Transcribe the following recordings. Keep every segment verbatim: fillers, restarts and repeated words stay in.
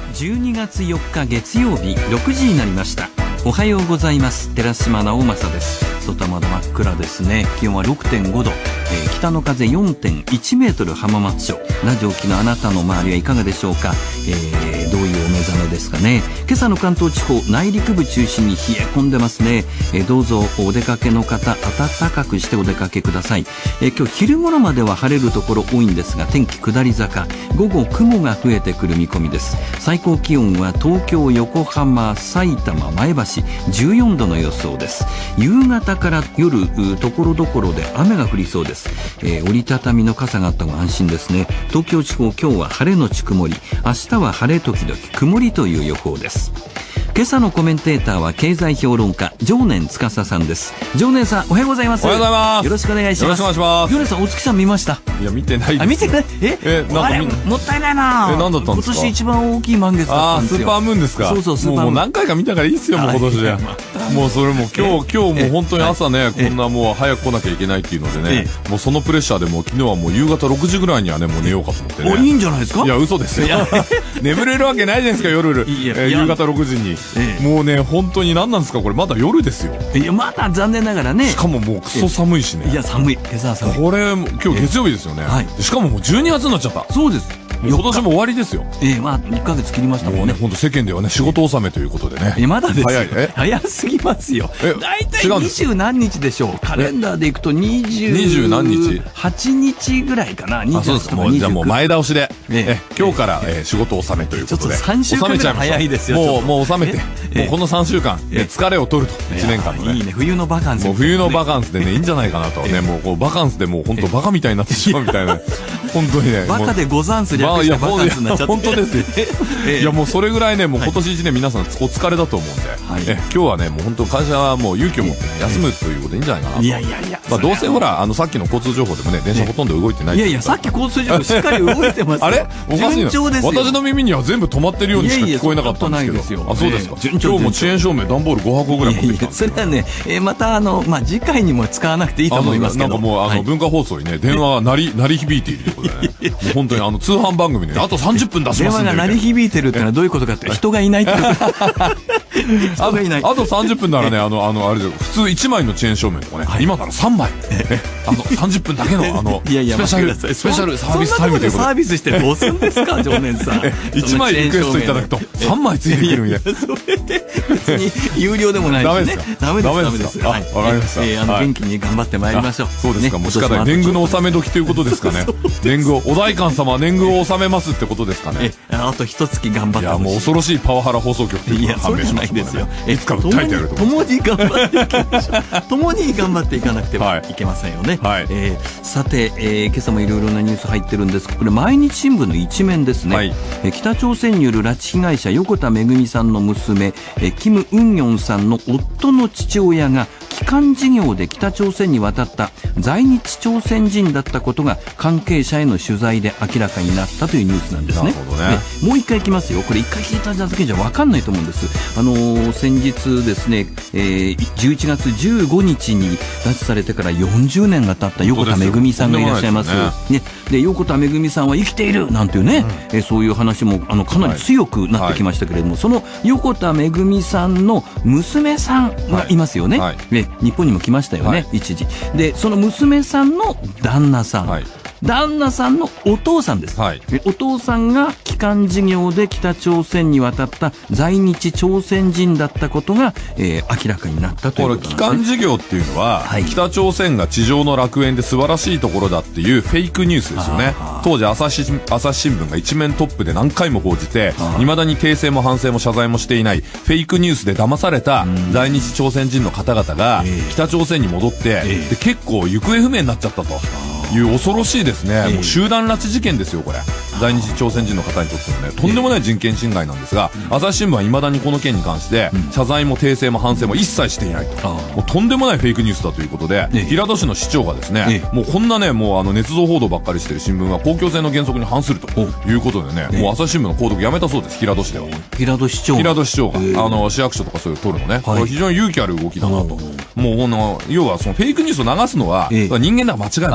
じゅうにがつよっか月曜日ろくじになりました。おはようございます。寺島直政です。外はまだ真っ暗ですね。気温は ろくてんごど、えー、北の風 よんてんいちメートル浜松町。ラジオ機のあなたの周りはいかがでしょうか。えー、どういうお目覚めですかね。今朝の関東地方内陸部中心に冷え込んでますね。えー、どうぞお出かけの方暖かくしてお出かけください。えー、今日昼頃までは晴れるところ多いんですが、天気下り坂、午後雲が増えてくる見込みです。最高気温は東京、横浜、埼玉、前橋じゅうよんどの予想です。夕方から夜ところどころで雨が降りそうです。えー、折りたたみの傘があった方が安心ですね。東京地方、今日は晴れのち曇り、明日は晴れ時々曇りという予報です。今朝のコメンテーターは経済評論家常年司さんです。常年さん、おはようございます。 おはようございます。 よろしくお願いします。 よろしくお願いします。 常年さん、お月さん見ました？ いや、見てないです。 あ、見てない。ええなんかあれもったいないな。 え何だったんですか？ 今年一番大きい満月だったんですよ。 あー、スーパームーンですか。 そうそう、スーパームーン。 もう何回か見たからいいっすよ、もう今年で。もうそれも今日今日もう本当に朝ね、こんなもう早く来なきゃいけないっていうのでね、もうそのプレッシャーでもう昨日はもう夕方ろくじぐらいにはね、もう寝ようかと思ってね。 お、いいんじゃないですか。 いや、嘘ですよ。眠れるわけないじゃないですか、夜夕方ろくじに。もうね、本当に何なんですかこれ、まだ夜ですよ。 いや、まだ残念ながらね。 しかももうクソ寒いしね。 いや、寒い。今朝は寒い。 これ今日月曜日ですよね。しかももうじゅうにがつになっちゃった。 そうです。 今年も終わりですよ。 ええ、まあいっかげつ切りましたもんね。 本当世間ではね、仕事納めということでね。 え、まだですよ。 早い。え、 早すぎますよ。だいたい二十何日でしょう。カレンダーでいくと二十二十何日、 八日ぐらいかな。 あ、そうですか。もうじゃあもう前倒しで、え、今日から仕事納めということで。 ちょっと三週間ぐらい早いですよ。 もうもう納めて、もうこの三週間疲れを取ると。一年間のね。 いいね。冬のバカンス。 もう冬のバカンスでね、いいんじゃないかなとね。もうこうバカンスでもう本当バカみたいになってしまうみたいな。本当にね。 バカでござんす略したバカンスになっちゃって。 本当ですよ。いや、もうそれぐらいね、もう今年一年皆さんお疲れだと思うんで、今日はね、もう本当会社はもう勇気を持って休むということでいいんじゃないかなと。 いやいやいや、 まあどうせほら、あのさっきの交通情報でもね、電車ほとんど動いてない。 いやいや、さっき交通情報しっかり動いてますよ。 あれおかしいな。 順調ですよ。 私の耳には全部止まってるようにしか聞こえなかったんですけど。あ、そうですか。今日も遅延証明段ボールごはこぐらい持ってきたんです。 それはね、またあの、まあ次回にも使わなくていいと思いますけど。 なんかもうあの文化放送にね、電話が鳴り鳴り響いているということでね。もう本当にあの通販番組であとさんじゅっぷん出しますんで。 電話が鳴り響いてるってのはどういうことかって、人がいないってこと。人がいない。 あとさんじゅっぷんならね、あの、あの、あれで、普通いちまいの遅延証明とかね、今ならさんまい。あの、さんじゅっぷんだけの、あの、スペシャル、スペシャルサービスタイムということで。 サービスしてどうするんですか、常年さん。 いちまいリクエストいただくと、さんまいついてくるみたいな。 それで、別に有料でもないしね。ダメです。ダメです。 あ、わかりました。 あの、元気に頑張ってまいりましょう。 そうですか、もしかしたら年貢の納め時ということですかね。年貢を、お代官様は年貢を納めますってことですかね。 あと一月頑張って。 いや、もう恐ろしいパワハラ放送局っていうのが判明しましたね。いや、そうじゃないですよ。いつか訴えてやると思う。 共に頑張っていきましょう。共に頑張っていかなくてはいけませんよね。 はい。 えー、さて、えー、今朝もいろいろなニュース入ってるんです。これ毎日新聞の一面ですね。はい。えー、北朝鮮による拉致被害者横田めぐみさんの娘、えー、キム・ウンヨンさんの夫の父親が帰還事業で北朝鮮に渡った在日朝鮮人だったことが関係者への取材で明らかになったというニュースなんですね。 なるほどね。 もう一回いきますよ。これ一回聞いただけじゃ分かんないと思うんです。あのー、先日ですね、えー、じゅういちがつじゅうごにちに拉致されてからよんじゅうねんが経った横田めぐみさんがいらっしゃいます。ね、で横田めぐみさんは生きているなんていうね、うん、えー、そういう話もあのかなり強くなってきましたけれども、はい、その横田めぐみさんの娘さんがいますよね。はいはい、ね、日本にも来ましたよね、はい、一時でその娘さんの旦那さん、はい、旦那さんのお父さんです、はい、お父さんが帰還事業で北朝鮮に渡った在日朝鮮人だったことが、えー、明らかになったということなんですね。 帰還事業っていうのは、はい、北朝鮮が地上の楽園で素晴らしいところだっていうフェイクニュースですよね。当時朝日、朝日新聞が一面トップで何回も報じて、未だに訂正も反省も謝罪もしていないフェイクニュースで騙された在日朝鮮人の方々が北朝鮮に戻って、えー、で結構行方不明になっちゃったという恐ろしいですね、えー、もう集団拉致事件ですよこれ。在日朝鮮人の方にとってもね、とんでもない人権侵害なんですが、えー、朝日新聞は未だにこの件に関して、うん、謝罪も訂正も反省も一切していないと、もうとんでもないフェイクニュースだということで、えー、平戸市の市長がですね、えー、もうこんなね、もうあの捏造報道ばっかりしてる新聞は公共性の原則に反するということでね、えー、もう朝日新聞の購読やめたそうです。平戸市では平戸市長平戸市長が、えー、あの市役所とかそういう取るのね、はい、これ非常に勇気ある動きだなと。もうあの要はそのフェイクニュースを流すのは、えー、人間だから間違いない、あ、まあね、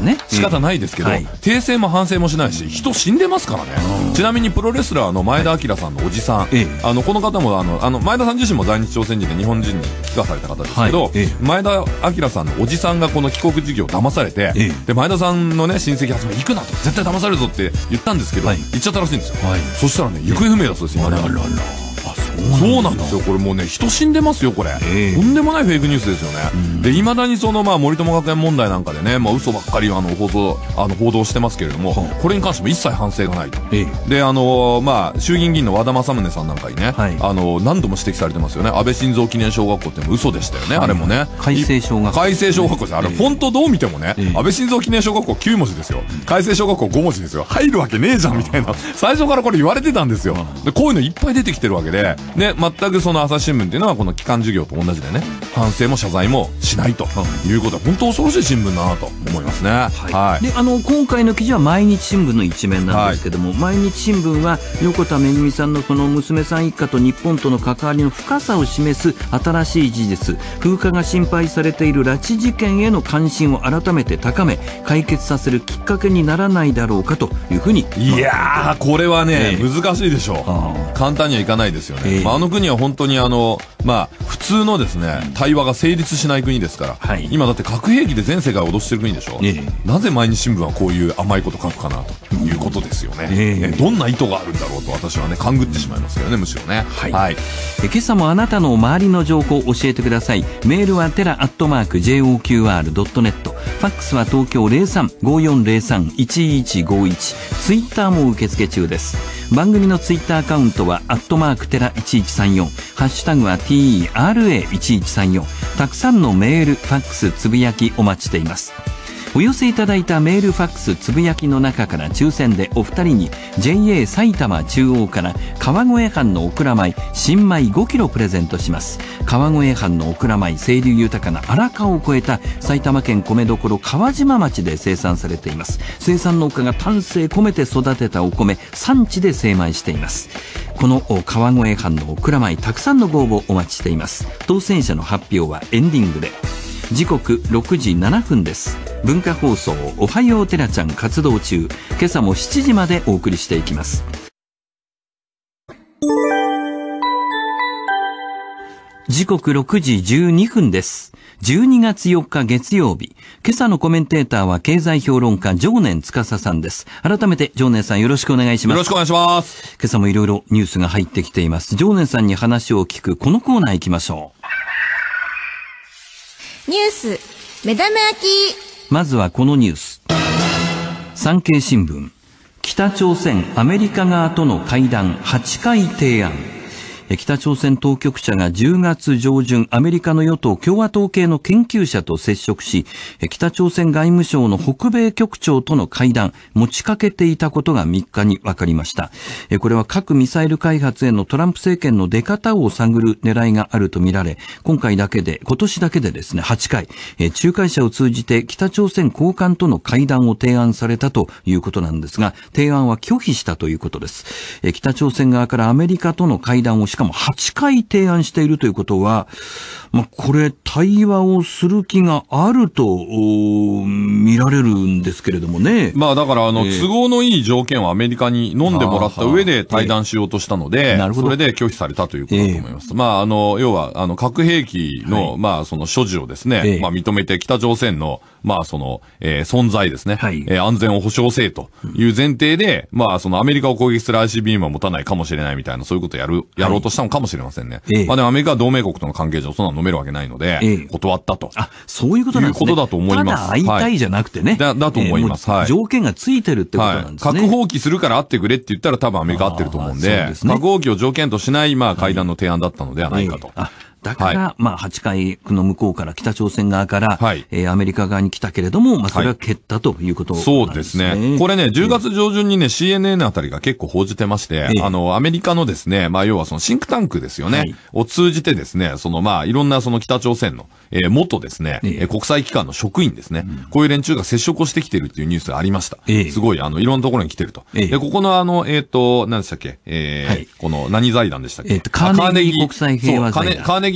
ね。 仕方ないですけど、 はい、 訂正も反省もしないし、人死んでますからね。ちなみにプロレスラーの前田明さんのおじさん、はい、あの、この方もあの、あの、前田さん自身も在日朝鮮人で日本人に帰化された方ですけど、はい、前田明さんのおじさんがこの帰国事業を騙されて、で、前田さんのね、親戚集め行くなと、絶対騙されるぞって言ったんですけど、はい、行っちゃったらしいんですよ。はい、そしたらね、行方不明だそうです、今ね。あららら。そうなんですよ。これもうね、人死んでますよ、これ。えー、とんでもないフェイクニュースですよね。うん、で、未だにその、まあ、森友学園問題なんかでね、まあ、嘘ばっかり、あの、放送、あの、報道してますけれども、これに関しても一切反省がないと。えー、で、あの、まあ、衆議院議員の和田政宗さんなんかにね、はい、あの、何度も指摘されてますよね。安倍晋三記念小学校っても嘘でしたよね、はい、あれもね。 改正小学校。 改正小学校です。あれ、フォントどう見てもね、えー、安倍晋三記念小学校きゅう文字ですよ。改正小学校ご文字ですよ。入るわけねえじゃん、みたいな。最初からこれ言われてたんですよ。で、こういうのいっぱい出てきてるわけで、ね、全くその朝日新聞っていうのはこの機関授業と同じでね、反省も謝罪もしないということは本当恐ろしい新聞だなと思いますね。はい。はい、 で、あの、今回の記事は毎日新聞の一面なんですけども、はい、毎日新聞は横田めぐみさんのこの娘さん一家と日本との関わりの深さを示す新しい事実、風化が心配されている拉致事件への関心を改めて高め、解決させるきっかけにならないだろうかというふうに。 いやー、これはね、えー、難しいでしょう。簡単にはいかないですよね。えーまあ、あの国は本当にあの、まあ、普通のですね、対話が成立しない国ですから、はい、今だって核兵器で全世界を脅してる国でしょ、えー、なぜ毎日新聞はこういう甘いこと書くかなということですよね、えー、どんな意図があるんだろうと私はね、勘ぐってしまいますけどね、むしろね。はい。はい、 え今朝もあなたの周りの情報を教えてください。メールはテラアットマーク ジェイオーキューアールドットネット、ファックスは東京 ゼロさん ごーよんゼロさん いちいちごいち、ツイッターも受付中です。番組のツイッターアカウントはアットマークテラいちいちさんよん、ハッシュタグは ティーアールエーいちいちさんよん。たくさんのメール、ファックス、つぶやきお待ちしています。お寄せいただいたメール、ファックス、つぶやきの中から抽選でお二人に ジェイエー 埼玉中央から川越藩のオクラ米新米ごキロプレゼントします。川越藩のオクラ米、清流豊かな荒川を越えた埼玉県米どころ川島町で生産されています。生産農家が丹精込めて育てたお米、産地で精米しています。この川越藩のオクラ米、たくさんのご応募お待ちしています。当選者の発表はエンディングで。時刻ろくじななふんです。文化放送おはようテラちゃん活動中、今朝もしちじまでお送りしていきます。時刻ろくじじゅうにふんです。じゅうにがつよっか月曜日。今朝のコメンテーターは経済評論家常念司さんです。改めて常念さんよろしくお願いします。 よろしくお願いします。 今朝もいろいろニュースが入ってきています。常念さんに話を聞くこのコーナー行きましょう。 ニュース目玉焼き。 まずはこのニュース。産経新聞、北朝鮮アメリカ側との会談はちかい提案。北朝鮮当局者がじゅうがつ上旬、アメリカの与党共和党系の研究者と接触し、北朝鮮外務省の北米局長との会談、持ちかけていたことがみっかに分かりました。これは核ミサイル開発へのトランプ政権の出方を探る狙いがあるとみられ、今回だけで、今年だけでですね、はちかい、仲介者を通じて北朝鮮高官との会談を提案されたということなんですが、提案は拒否したということです。北朝鮮側からアメリカとの会談をしかもはちかい提案しているということは、まあ、これ対話をする気があると見られるんですけれどもね。 まあだからあの、えー、都合のいい条件をアメリカに飲んでもらった上で対談しようとしたので、えー、それで拒否されたということだと思います。えー、まああの要はあの核兵器の、はい、まあその所持をですね、えー、まあ認めて北朝鮮のまあその、えー、存在ですね、はい、えー、安全を保障せえという前提で、うん、まあそのアメリカを攻撃する アイシービーエム は持たないかもしれないみたいな、そういうことをやるやろうとしたのかもしれませんね。はい、まあでもアメリカは同盟国との関係上そんなの飲めるわけないので、えー、断ったと。 あ、そういうことなんですね。 いうことだと思います。 ただ会いたいじゃなくてね。はい、 だ、だと思います。はい。 条件がついてるってことなんですね。 はい、核放棄するから会ってくれって言ったら多分アメリカ会ってると思うんで、でね、核放棄を条件としない、まあ会談の提案だったのではないかと。はい、 だから、はい、まあ、はちかいの向こうから、北朝鮮側から、はい、えー、アメリカ側に来たけれども、まあ、それは蹴ったということなんですね。 そうですね。これね、じゅうがつ上旬にね、シーエヌエヌ あたりが結構報じてまして、えー、あの、アメリカのですね、まあ、要はそのシンクタンクですよね、はい、を通じてですね、そのまあ、いろんなその北朝鮮の、えー、元ですね、えー、国際機関の職員ですね、うん、こういう連中が接触をしてきてるっていうニュースがありました。えー、すごい、あの、いろんなところに来てると。えー、で、ここのあの、えっ、ー、と、何でしたっけ、えー、はい、この何財団でしたっけ、えー、 カーネギー国際平和財団。 カーネギ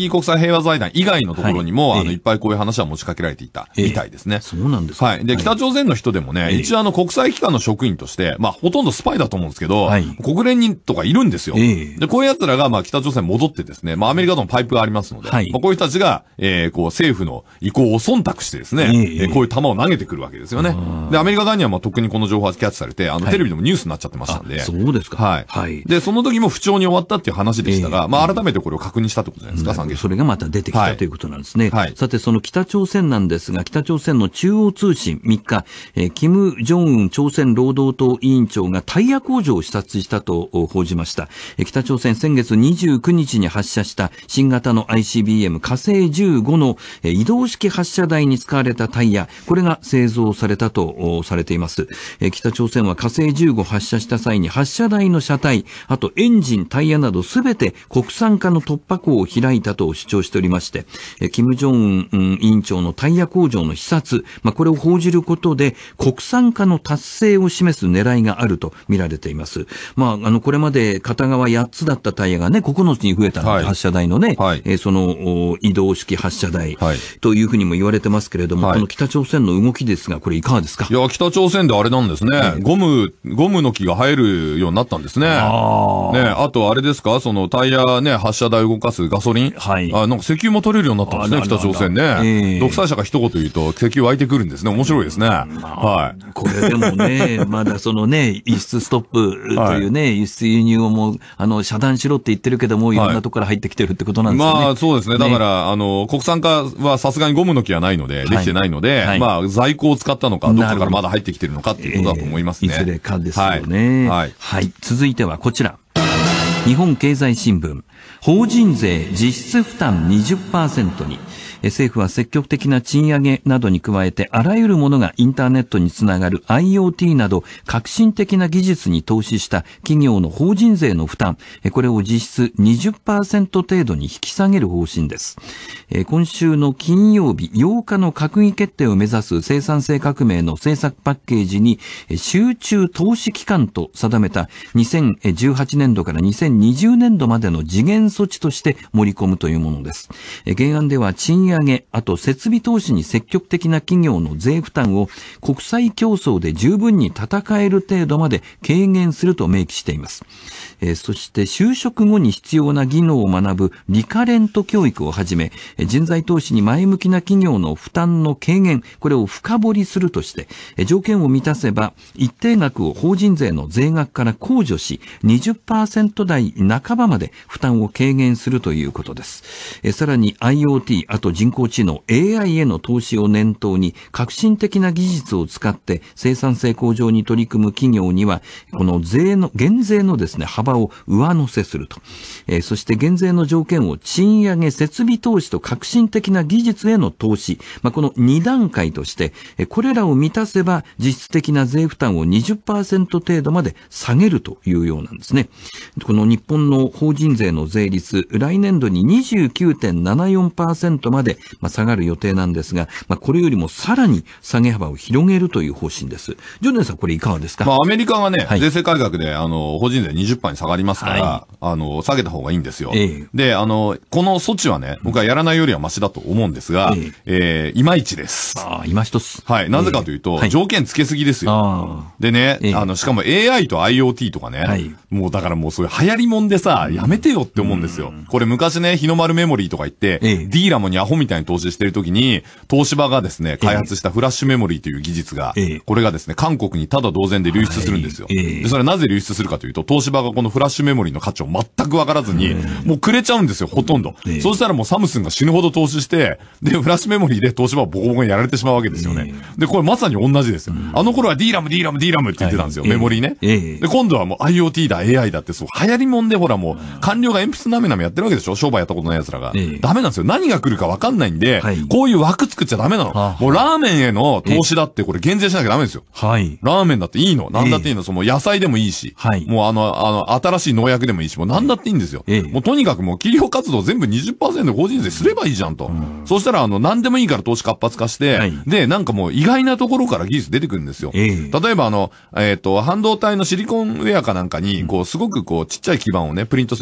ギー国際平和財団以外のところにも、はい、あの、いっぱいこういう話は持ちかけられていた、みたいですね。 そうなんですか。 はい。で、北朝鮮の人でもね、一応あの、国際機関の職員として、まあ、ほとんどスパイだと思うんですけど、はい、国連にとかいるんですよ。で、こういう奴らが、まあ、北朝鮮戻ってですね、まあ、アメリカとのパイプがありますので、はい、まあ、こういう人たちが、えー、こう、政府の意向を忖度してですね、えーえー、こういう球を投げてくるわけですよね。で、アメリカ側にはまあ、特にこの情報はキャッチされて、あの、はい、テレビでもニュースになっちゃってましたんで。 そうですか。 はい。はい。で、その時も不調に終わったっていう話でしたが、えー、まあ、改めてこれを確認したってことじゃないですか、産経。 それがまた出てきた、はい、ということなんですね。はい。さて、その北朝鮮なんですが、北朝鮮の中央通信みっか、えー、キム・ジョンウン朝鮮労働党委員長がタイヤ工場を視察したと報じました。えー、北朝鮮先月にじゅうくにちに発射した新型の アイシービーエム 火星じゅうごの、えー、移動式発射台に使われたタイヤ、これが製造されたとされています。えー、北朝鮮は火星じゅうご発射した際に発射台の車体、あとエンジン、タイヤなどすべて国産化の突破口を開いたと主張しておりまして、えー、キム・ジョンウン委員長のタイヤ工場の視察、まあ、これを報じることで国産化の達成を示す狙いがあると見られています。まあ、あの、これまで片側やっつだったタイヤがね、ここのつに増えたので、はい、発射台のね、はい、えー、その移動式発射台、はい、というふうにも言われてますけれども、はい、この北朝鮮の動きですが、これいかがですか？ いや、北朝鮮であれなんですね、はい、ゴム、ゴムの木が生えるようになったんですね。あね、あとあれですか、そのタイヤね、発射台を動かすガソリン、はい、あなんか石油も取れるようになったんですね、北朝鮮ね。えー、独裁者が一言言うと石油湧いてくるんですね。面白いですね。はい。 これでもね、まだそのね、輸出ストップというね、はい、輸出輸入をもう、あの、遮断しろって言ってるけども、いろんなところから入ってきてるってことなんですよね。 まあ、そうですね。だから、ね、あの、国産化はさすがにゴムの木はないので、はい、できてないので、はい、まあ、在庫を使ったのか、どこからまだ入ってきてるのかっていうことだと思いますね。 えー、いずれかですよね。はい。はい。はい。続いてはこちら。日本経済新聞。法人税実質負担 にじゅっパーセント に。政府は積極的な賃上げなどに加えて、あらゆるものがインターネットにつながる アイオーティー など革新的な技術に投資した企業の法人税の負担、これを実質 にじゅっパーセント 程度に引き下げる方針です。今週の金曜日ようかの閣議決定を目指す生産性革命の政策パッケージに集中投資期間と定めたにせんじゅうはちねんどからにせんにじゅうねんどまでの時限措置として盛り込むというものです。原案では賃上げ、あと設備投資に積極的な企業の税負担を国際競争で十分に戦える程度まで軽減すると明記しています。えー、そして就職後に必要な技能を学ぶリカレント教育をはじめ、人材投資に前向きな企業の負担の軽減、これを深掘りするとして、条件を満たせば一定額を法人税の税額から控除し、にじゅっパーセント 台半ばまで負担を軽減するということです。えさらに アイオーティー、あと人工知能 エーアイ への投資を念頭に、革新的な技術を使って生産性向上に取り組む企業には、この税の減税のですね幅を上乗せすると、えー、そして減税の条件を賃上げ、設備投資と革新的な技術への投資、まあ、このに段階として、えー、これらを満たせば実質的な税負担を にじゅっパーセント 程度まで下げるというようなんですね。この日本の法人税の税率、来年度に にじゅうきゅうてんななよんパーセント まで、まあ、下がる予定なんですが、まあ、これよりもさらに下げ幅を広げるという方針です。ジョネさん、これいかがですか？ まあ、アメリカがね、はい、税制改革であの法人税 にじゅっパーセント に下がりますから、はい、あの下げた方がいいんですよ。えー、で、あのこの措置はね、僕はやらないよりはマシだと思うんですが、えーえー、いまいちです。 ああ、今一つ。 はい。なぜかというと、えー、条件つけすぎですよ。はい、でね、えー、あのしかも エーアイ と アイオーティー とかね、はい、もうだからもうそういう流行りもんでさ、やめてよって思うんですよ。うん、これ昔ね、日の丸メモリーとか言って、えー、ディーラモにアホみたいに投資してるときに、東芝がですね、開発したフラッシュメモリーという技術が、えー、これがですね、韓国にただ同然で流出するんですよ。はい、えー、でそれはなぜ流出するかというと、東芝がこのフラッシュメモリーの価値を全くわからずに、えー、もうくれちゃうんですよ、ほとんど。えー、そうしたらもうサムスンが死ぬほど投資して、で、フラッシュメモリーで東芝はボコボコにやられてしまうわけですよね。えー、で、これまさに同じですよ。うん、あの頃は ディーラム、ディーラム、ディーラムって言ってたんですよ、はい、メモリーね。えー、で、今度はもう アイオーティー だ、エーアイ だって、そう、流行りもんでほらもう、官僚が鉛筆なめなめやってるわけでしょ、商売やったことない奴らが。えー、ダメなんですよ。何が来るかわかんないんで、はい、こういう枠作っちゃダメなの。もうラーメンへの投資だってこれ減税しなきゃダメですよ。はい。ラーメンだっていいの。なんだっていいの。その野菜でもいいし。はい。もうあの、あの、新しい農薬でもいいし、もうなんだっていいんですよ。ええ、もうとにかくもう企業活動全部 にじゅっパーセント 法人税すればいいじゃんと。うん、そうしたらあの、なんでもいいから投資活発化して、はい、で、なんかもう意外なところから技術出てくるんですよ。ええ、例えばあの、えっと、半導体のシリコンウェアかなんかに、こう、すごくこう、ちっちゃい基板をね、プリントする技術って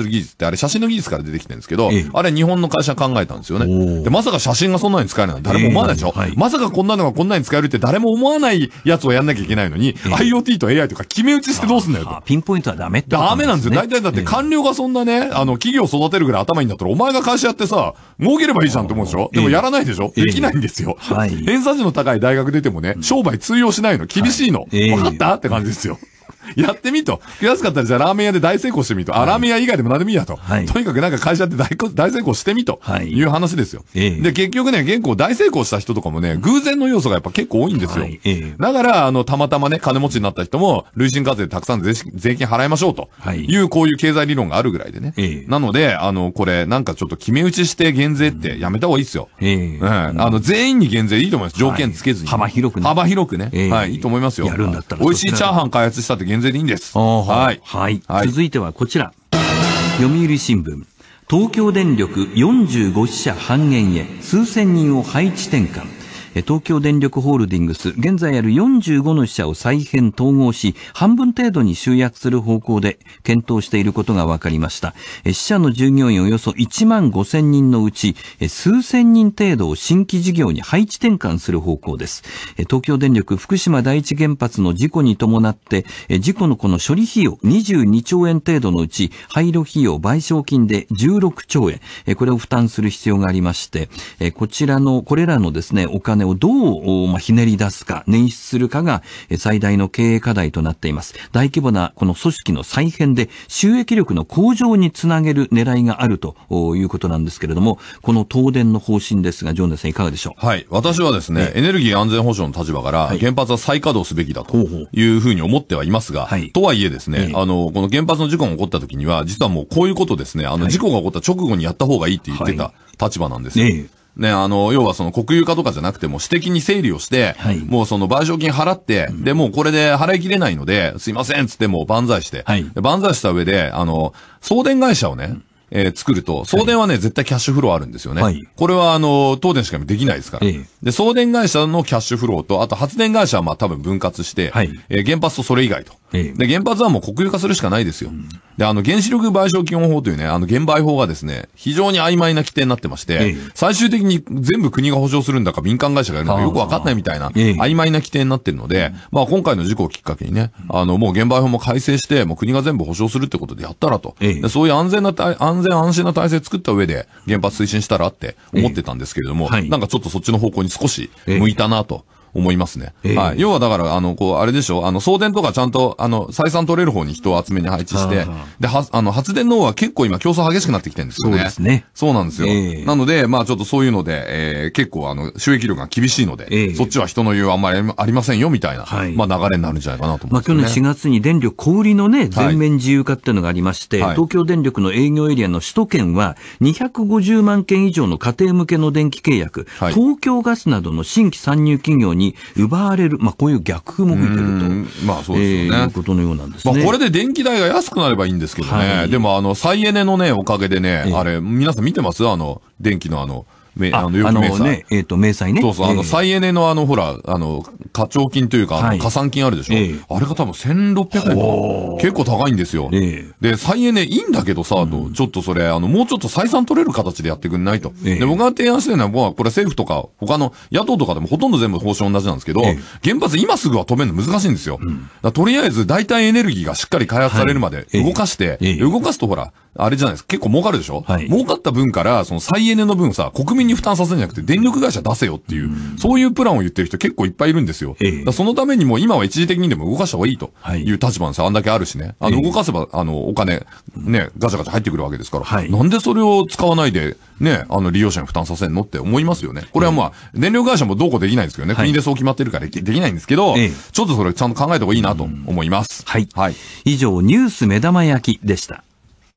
あれ写真の技術から出てきてるんですけど、ええ、あれ日本の会社考えたんですよね。で、まさか写真がそんなに使えるなんて誰も思わないでしょ、えーはい、まさかこんなのがこんなに使えるって誰も思わないやつをやんなきゃいけないのに、えー、IoT と エーアイ とか決め打ちしてどうすんだよと。 ピンポイントはダメってことなんですね。ダメなんですよ。大体だって官僚がそんなね、あの、企業を育てるぐらい頭いいんだったら、お前が会社やってさ、儲ければいいじゃんって思うでしょ、えー、でもやらないでしょ、えー、できないんですよ。はい、偏差値の高い大学出てもね、商売通用しないの。厳しいの。はい、分かったって感じですよ。やってみと。悔しかったらじゃあラーメン屋で大成功してみと。あ、ラーメン屋以外でも何でもいいやと。はい、とにかくなんか会社って大大成功してみという話ですよ。はい、で、結局ね、結構大成功した人とかもね、偶然の要素がやっぱ結構多いんですよ。はい、だから、あの、たまたまね、金持ちになった人も、累進課税でたくさん税税金払いましょうという、こういう経済理論があるぐらいでね。はい、なので、あの、これ、なんかちょっと決め打ちして減税ってやめた方がいいですよ。うん、あの、全員に減税いいと思います。条件つけずに。 はい、幅広くね。 幅広くね。はい、いいと思いますよ。 やるんだったら。 美味しいチャーハン開発したって減税でいいんです。 はい、はいはい。続いてはこちら。読売新聞。東京電力よんじゅうご支社半減へ、数千人を配置転換。東京電力ホールディングス、現在あるよんじゅうごの支社を再編統合し、半分程度に集約する方向で検討していることが分かりました。支社の従業員およそいちまんごせんにんのうち、数千人程度を新規事業に配置転換する方向です。東京電力福島第一原発の事故に伴って、事故のこの処理費用にじゅうにちょうえん程度のうち、廃炉費用賠償金でじゅうろくちょうえん、これを負担する必要がありまして、こちらの、これらのですね、お金をどう、まあ、ひねり出すか、捻出するかが最大の経営課題となっています。大規模なこの組織の再編で収益力の向上につなげる狙いがあるということなんですけれども、この東電の方針ですが、ジョンネさんいかがでしょう。 はい。私はですね、エネルギー安全保障の立場から、原発は再稼働すべきだというふうに思ってはいますが、はい、とはいえですね、あの、この原発の事故が起こった時には、実はもうこういうことですね、あの、事故が起こった直後にやった方がいいって言ってた立場なんですよ。はいねね、あの、要はその国有化とかじゃなくても私的に整理をして、はい、もうその賠償金払って、うん、で、もうこれで払いきれないので、すいませんっつってもう万歳して、はい、万歳した上で、あの、送電会社をね、うんえー、作ると、送電はね、はい、絶対キャッシュフローあるんですよね。はい、これはあの、東電しかできないですから。ええ、で、送電会社のキャッシュフローと、あと発電会社はまあ多分分割して、はい、えー、原発とそれ以外と。ええ、で、原発はもう国有化するしかないですよ。うん、で、あの、原子力賠償基本法というね、あの、減賠法がですね、非常に曖昧な規定になってまして、ええ、最終的に全部国が保証するんだか民間会社がやるのかよくわかんないみたいな、ええ、曖昧な規定になってるので、うん、まあ今回の事故をきっかけにね、あの、もう減賠法も改正して、もう国が全部保証するってことでやったらと。ええ、でそういう安全な、安全安心な体制作った上で原発推進したらって思ってたんですけれども、ええはい、なんかちょっとそっちの方向に少し向いたなと。ええ思いますね。えー、はい。要はだから、あの、こう、あれでしょ、あの、送電とかちゃんと、あの、採算取れる方に人を集めに配置して、で、は、あの、発電の方は結構今競争激しくなってきてるんですよね。そうですね。そうなんですよ。えー、なので、まあちょっとそういうので、えー、結構あの、収益力が厳しいので、えー、そっちは人の言うあんまりありませんよ、みたいな、はい、まあ流れになるんじゃないかなと思います、ね。まあ去年しがつに電力小売りのね、全面自由化っていうのがありまして、はい、東京電力の営業エリアの首都圏は、にひゃくごじゅうまんけん以上の家庭向けの電気契約、はい、東京ガスなどの新規参入企業に奪われまあ、こういう逆風も吹いてると。まあそうですよね。えー、いうことのようなんですね。まあこれで電気代が安くなればいいんですけどね。はい、でもあの、再エネのね、おかげでね、えー、あれ、皆さん見てますあの、電気のあの、め、あの、よく明細。あのね、えっと、明細ね。そうそう、あの、再エネのあの、ほら、あの、課徴金というか、あの、加算金あるでしょ。あれが多分せんろっぴゃくえんとか、結構高いんですよ。で、再エネいいんだけどさ、と、ちょっとそれ、あの、もうちょっと採算取れる形でやってくんないと。で、僕が提案してるのは、もう、これ政府とか、他の野党とかでもほとんど全部方針同じなんですけど、原発今すぐは止めるの難しいんですよ。とりあえず、代替エネルギーがしっかり開発されるまで動かして、動かすとほら、あれじゃないですか。結構儲かるでしょ、はい、儲かった分から、その再エネの分さ、国民に負担させるんじゃなくて、電力会社出せよっていう、うん、そういうプランを言ってる人結構いっぱいいるんですよ。ええ、だそのためにも今は一時的にでも動かした方がいいという立場なんですよ。あんだけあるしね。あの、動かせば、あの、お金、ね、ガチャガチャ入ってくるわけですから。はい、なんでそれを使わないで、ね、あの、利用者に負担させるのって思いますよね。これはまあ、電力会社もどうこうできないんですけどね。国でそう決まってるからできないんですけど、ええ、ちょっとそれちゃんと考えた方がいいなと思います。はい。はい。 以上、ニュース目玉焼きでした。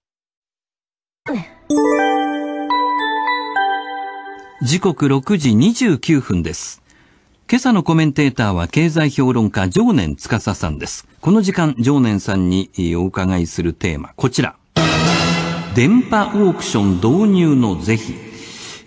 時刻ろくじにじゅうきゅうふんです。今朝のコメンテーターは経済評論家常念司さんです。この時間常念さんにお伺いするテーマこちら。電波オークション導入の是非。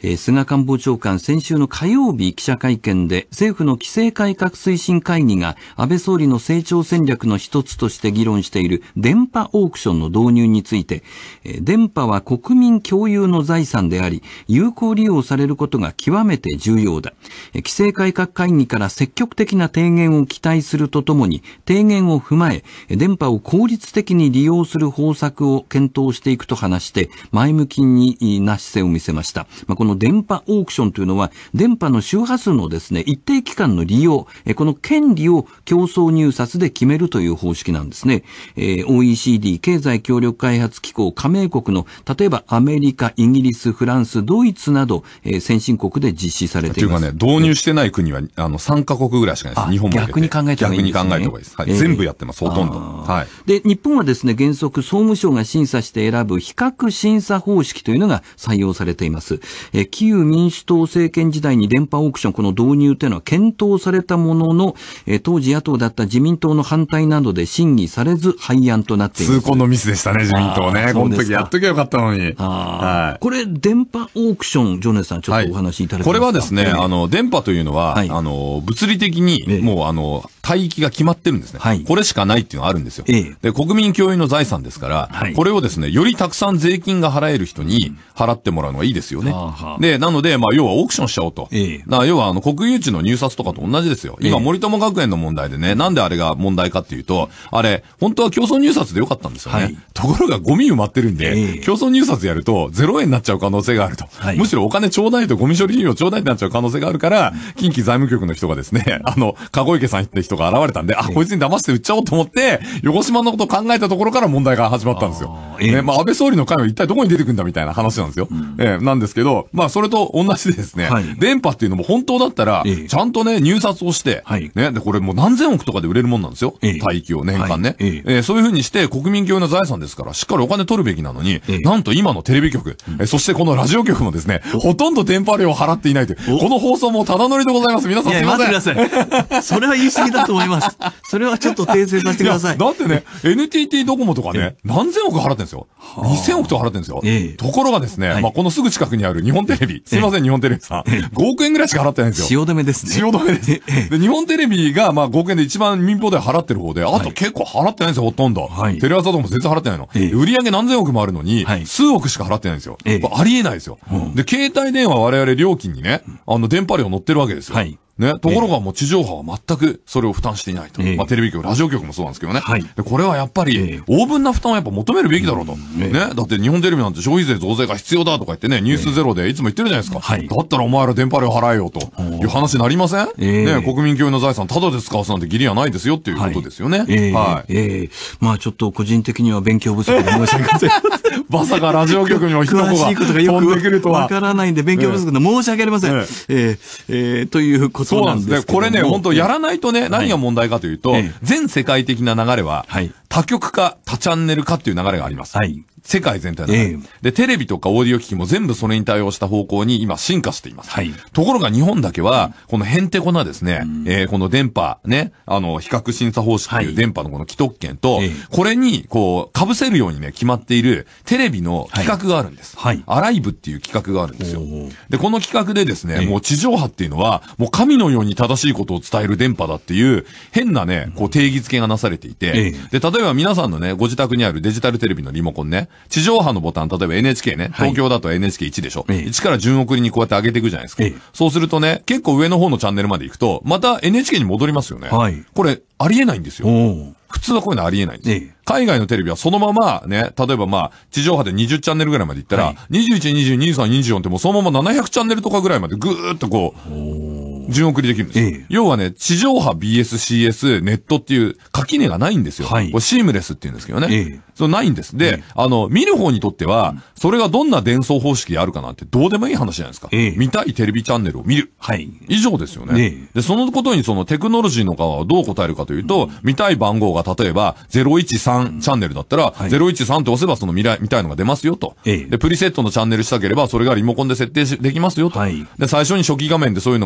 えー、菅官房長官、先週の火曜日記者会見で、政府の規制改革推進会議が安倍総理の成長戦略の一つとして議論している電波オークションの導入について、えー、電波は国民共有の財産であり、有効利用されることが極めて重要だ。えー、規制改革会議から積極的な提言を期待するとともに、提言を踏まえ、電波を効率的に利用する方策を検討していくと話して、前向きにな姿勢を見せました。まあ、この電波オークションというのは、電波の周波数のですね、一定期間の利用、この権利を競争入札で決めるという方式なんですね。えー、オーイーシーディー 経済協力開発機構加盟国の、例えばアメリカ、イギリス、フランス、ドイツなど、えー、先進国で実施されています。 というかね、導入してない国は、あの、さんカ国ぐらいしかないです。日本も逆に考えた方がいいんですね。 逆に考えた方がいいです。はい。えー、全部やってます、ほとんど。はい。 で、日本はですね、原則総務省が審査して選ぶ比較審査方式というのが採用されています。えー、旧民主党政権時代に電波オークション、この導入というのは検討されたものの、えー、当時野党だった自民党の反対などで審議されず廃案となっています。 痛恨のミスでしたね、自民党ね。この時やっときゃよかったのに。 はい。これ、電波オークション、ジョネさん、ちょっとお話しいただけますか。 はい、これはですね、あの、電波というのは、はい、あの、物理的に、もう、あの、帯域が決まってるんですね。はい、これしかないっていうのがあるんですよ。ええ、で、国民共有の財産ですから、はい、これをですね、よりたくさん税金が払える人に払ってもらうのがいいですよね。うん、で、なので、まあ、要はオークションしちゃおうと。ええ、だから要は、あの、国有地の入札とかと同じですよ。今、森友学園の問題でね、なんであれが問題かっていうと、あれ、本当は競争入札でよかったんですよね。はい、ところが、ゴミ埋まってるんで、ええ、競争入札やると、ゼロえんになっちゃう可能性があると。はい、むしろお金ちょうだいとゴミ処理費用ちょうだいってなっちゃう可能性があるから、近畿財務局の人がですね、あの、籠池さんって人が現れたんで、あ、こいつに騙して売っちゃおうと思って、横島のことを考えたところから問題が始まったんですよ。ええ、ね、まあ、安倍総理の会は一体どこに出てくるんだみたいな話なんですよ。うん、ええ、なんですけど、まあ、それと同じでですね、はい、電波っていうのも本当だったら、ええ、ちゃんとね、入札をして、はい、ね、で、これもう何千億とかで売れるもんなんですよ。ええ、帯域を年間ね。はい、えええー。そういう風にして国民共有の財産ですから、しっかりお金取るべきなのに、ええ、なんと今のテレビ局、うん、え、そしてこのラジオ局もですね、ほとんど電波料を払っていないという、この放送もただ乗りでございます。皆さんすいません。 いや、待ってください。それは言い過ぎだと思います。それはちょっと訂正させてください。 いだってね、エヌティーティー ドコモとかね、何千億払ってるんですよ。にせんおくとか払ってるんですよ。ええ、ところがですね、はい、まあこのすぐ近くにある日本テレビ、すいません、日本テレビさん、ごおくえんぐらいしか払ってないんですよ。 塩止めですね。 塩止めです。で、日本テレビがまあごおくえんで一番民放で払ってる方で、あと結構払ってないんですよ、ほとんど。はい、テレ朝とかも全然払ってないの。ええ、売上何千億もあるのに、はい、数億しか払ってないんですよ。ええ、ありえないですよ。うん、で、携帯電話我々料金にね、あの電波料乗ってるわけですよ。はい、ね、ところがもう地上波は全くそれを負担していないと。えー、まあテレビ局、ラジオ局もそうなんですけどね。はい、でこれはやっぱり、えー、大分な負担をやっぱ求めるべきだろうと。えー、ね。だって日本テレビなんて消費税増税が必要だとか言ってね、ニュースゼロでいつも言ってるじゃないですか。はい、だったらお前ら電波料払えよという話になりません？えー、ね、国民共有の財産ただで使わすなんて義理はないですよっていうことですよね。はい。えー、はい。えー、 まあちょっと個人的には勉強不足で申し訳ません。 まさかラジオ局にも人が詳しいことがよく飛んでくるとはわからないんで勉強不足で申し訳ありません。えー、えー、えー、ということなんですけども。そうなんですね。 これね、本当やらないとね、何が問題かというと、全世界的な流れは、多極化、多チャンネル化っていう流れがあります。はい、世界全体の、えー、で、テレビとかオーディオ機器も全部それに対応した方向に今進化しています。はい、ところが日本だけは、このヘンテコなですね、うん、えー、この電波、ね、あの、比較審査方式という電波のこの既得権と、はい、これに、こう、被せるようにね、決まっているテレビの企画があるんです。はい。アライブっていう企画があるんですよ。で、この企画でですね、えー、もう地上波っていうのは、もう神のように正しいことを伝える電波だっていう、変なね、こう定義付けがなされていて、えー、で、例えば皆さんのね、ご自宅にあるデジタルテレビのリモコンね、地上波のボタン、例えば エヌエイチケー ね、東京だと エヌエイチケーいち でしょ、はい、いちから順送りにこうやって上げていくじゃないですか、ええ、そうするとね、結構上の方のチャンネルまで行くとまた エヌエイチケー に戻りますよね、はい、これありえないんですよ。普通はこういうのありえないんです、ええ、海外のテレビはそのままね、例えばまあ地上波でにじゅうチャンネルぐらいまで行ったら、はい、にじゅういち、にじゅうに、にじゅうさん、にじゅうよんってもうそのままななひゃくチャンネルとかぐらいまでぐーっとこう順送りできるんですよ、ええ、要はね、地上波 ビーエスシーエス ネットっていう垣根がないんですよ、はい、これシームレスって言うんですけどね、ええ、そうないんです。で、ええ、あの見る方にとっては、うん、それがどんな伝送方式であるかなんてどうでもいい話じゃないですか、ええ、見たいテレビチャンネルを見る、はい、以上ですよね、ええ、でそのことにそのテクノロジーの側はどう答えるかというと、うん、見たい番号が例えばゼロいちさんチャンネルだったら、はい、ゼロいちさんって押せばその見ら見たいのが出ますよと、ええ、でプリセットのチャンネルしたければそれがリモコンで設定できますよと、はい、で最初に初期画面でそういうのが設定でき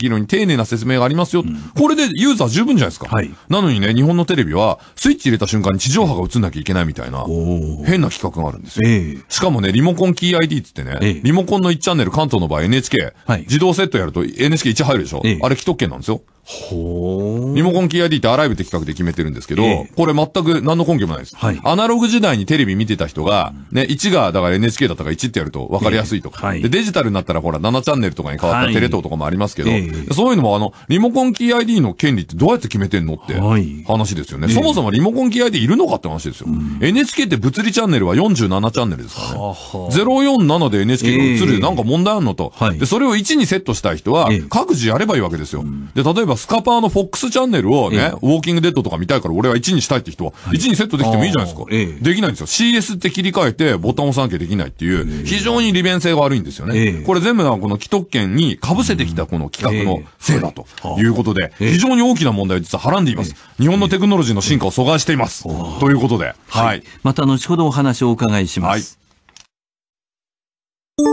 きるように丁寧な説明がありますよ。うん、これでユーザー十分じゃないですか。はい、なのにね、日本のテレビは、スイッチ入れた瞬間に地上波が映んなきゃいけないみたいな、変な企画があるんですよ。えー、しかもね、リモコンキー アイディー つってね、えー、リモコンのいちチャンネル、関東の場合 エヌエイチケー、はい、自動セットやると エヌエイチケーいち 入るでしょ、えー、あれ既得権なんですよ。ほー。リモコンキー アイディー ってアライブって企画で決めてるんですけど、えー、これ全く何の根拠もないです。はい、アナログ時代にテレビ見てた人が、ね、いちが、だから エヌエイチケー だったからいちってやると分かりやすいとか、えーはい、で、デジタルになったらほらななチャンネルとかに変わったテレ東とかもありますけど、はい、そういうのもあの、リモコンキー アイディー の権利ってどうやって決めてんのって話ですよね。はい、そもそもリモコンキー アイディー いるのかって話ですよ。うん、エヌエイチケー って物理チャンネルはよんじゅうななチャンネルですからね。ははゼロよんななで エヌエイチケー が映るでなんか問題あるのと、はい、で、それをいちにセットしたい人は、各自やればいいわけですよ。うん、で、例えばスカパーのフォックスチャンネルをね、ええ、ウォーキングデッドとか見たいから俺はいちにしたいって人は、はい、いちにセットできてもいいじゃないですか。ええ、できないんですよ。シーエス って切り替えてボタンを押さなきゃできないっていう、非常に利便性が悪いんですよね。ええ、これ全部はこの既得権に被せてきたこの企画のせいだということで、非常に大きな問題を実ははらんでいます。日本のテクノロジーの進化を阻害しています。ということで。 はい。はい、また後ほどお話をお伺いします。はい、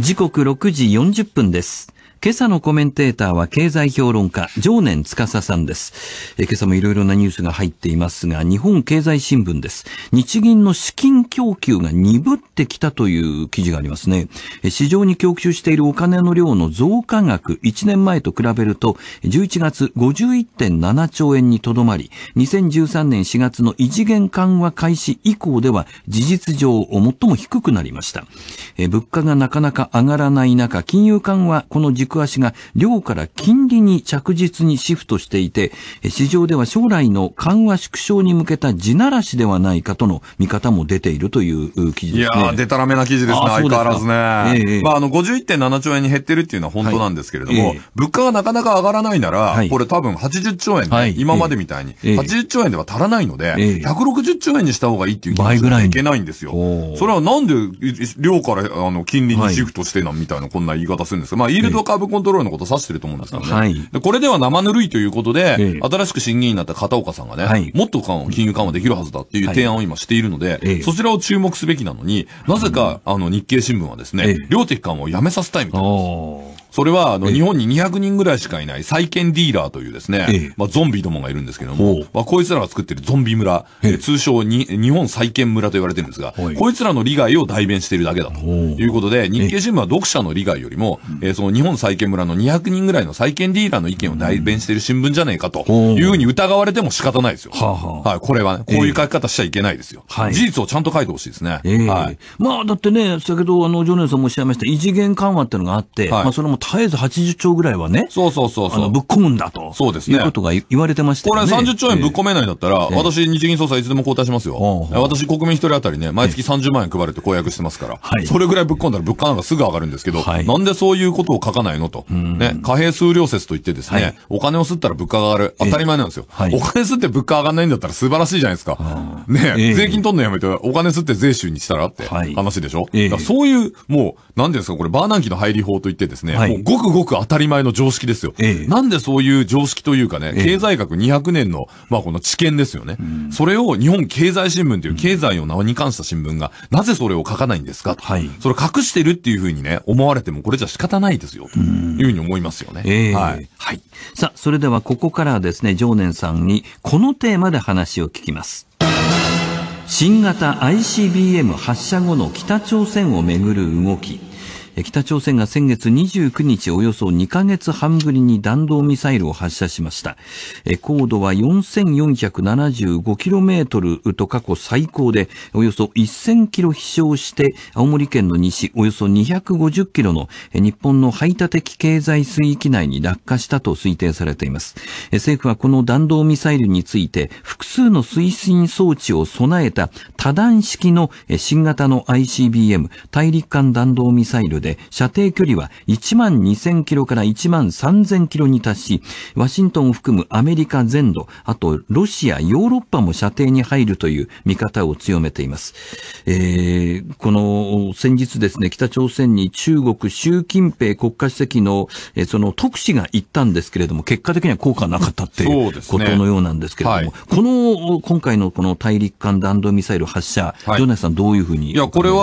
時刻ろくじよんじゅっぷんです。今朝のコメンテーターは経済評論家、常年司さんです。え今朝もいろいろなニュースが入っていますが、日本経済新聞です。日銀の資金供給が鈍ってきたという記事がありますね。市場に供給しているお金の量の増加額、いちねんまえと比べると、じゅういちがつ ごじゅういってんななちょうえんにとどまり、にせんじゅうさんねんしがつの異次元緩和開始以降では事実上最も低くなりました。え物価がなかなか上がらない中、金融緩和、この軸足が量から金利に着実にシフトしていて、市場では将来の緩和縮小に向けた地ならしではないかとの見方も出ているという記事ですね。 いやー、でたらめな記事ですね、相変わらずね。えー、まあ、あの、ごじゅういってんななちょうえんに減ってるっていうのは本当なんですけれども、はいえー、物価がなかなか上がらないなら、はい、これ多分はちじゅっちょうえんね、はい、今までみたいに、えー、はちじゅっちょうえんでは足らないので、えー、ひゃくろくじゅっちょうえんにした方がいいっていう気持ちがいけないんですよ。それはなんで、量からあの金利にシフトしてなみたいな、こんな言い方するんですか。まあ、イールドカーブコントロールのことを指してると思うんですけどね。はい、でこれでは生ぬるいということで、ええ、新しく審議員になった片岡さんがね、はい、もっと金融緩和できるはずだっていう提案を今しているので、はい、そちらを注目すべきなのに、なぜか、あの、日経新聞はですね、ええ、量的緩和をやめさせたいみたいなんです。それは、あの、日本ににひゃくにんぐらいしかいない債券ディーラーというですね、ええ、まあ、ゾンビどもがいるんですけども、まあ、こいつらが作ってるゾンビ村、ええ、通称に、日本債券村と言われてるんですが、こいつらの利害を代弁しているだけだということで、日経新聞は読者の利害よりも、ええ、その日本債券村のにひゃくにんぐらいの債券ディーラーの意見を代弁している新聞じゃねえかというふうに疑われても仕方ないですよ。はあはあ、はい、これはね、こういう書き方しちゃいけないですよ。えー、事実をちゃんと書いてほしいですね。えー、はい。 まあ、だってね、先ほど、あの、常念さんもおっしゃいました、異次元緩和っていうのがあって、はい、まあ、それも絶えずはちじゅっちょうぐらいはね、 そうそうそうそう。 あの、ぶっ込むんだと。そうですね。いうことが言われてましたよね。 これさんじゅっちょうえんぶっ込めないんだったら、えー、私、日銀総裁いつでも交代しますよ。えー、私、国民一人当たりね、毎月さんじゅうまんえん配るって公約してますから、はい、それぐらいぶっ込んだら物価なんかすぐ上がるんですけど、はい、なんでそういうことを書かないのと。ね、貨幣数量説といってですね、はい、お金を吸ったら物価が上がる。当たり前なんですよ。はい、お金吸って物価上がんないんだったら素晴らしいじゃないですか。ね、えー、税金取んのやめて、お金吸って税収にしたらって話でしょ。はい、だからそういう、もう、なんていうんですか、これバーナンキの入り法といってですね、はい、もうごくごく当たり前の常識ですよ。えー、なんでそういう常識というかね、経済学にひゃくねんの、まあこの知見ですよね。それを日本経済新聞という経済を名に関した新聞が、なぜそれを書かないんですかと。はい、それを隠してるっていうふうにね、思われてもこれじゃ仕方ないですよ。というふうに思いますよね。えー、はい。 はい。さあ、それではここからはですね、常念さんにこのテーマで話を聞きます。新型 アイシービーエム 発射後の北朝鮮をめぐる動き。北朝鮮が先月にじゅうくにちおよそにかげつはんぶりに弾道ミサイルを発射しました。高度は よんせんよんひゃくななじゅうごキロメートル と過去最高で、およそせんキロ飛翔して青森県の西およそにひゃくごじゅっキロの日本の排他的経済水域内に落下したと推定されています。政府はこの弾道ミサイルについて複数の推進装置を備えた多段式の新型の アイシービーエム 大陸間弾道ミサイルで射程距離はいちまんにせんキロからいちまんさんぜんキロに達し、ワシントンを含むアメリカ全土、あとロシア、ヨーロッパも射程に入るという見方を強めています。えー、この先日ですね、北朝鮮に中国習近平国家主席の、えー、その特使が行ったんですけれども、結果的には効果なかったっていうことのようなんですけれども、ね、はい、この今回のこの大陸間弾道ミサイル発射、はい、ジョナサさんどういうふうに？ いや、これは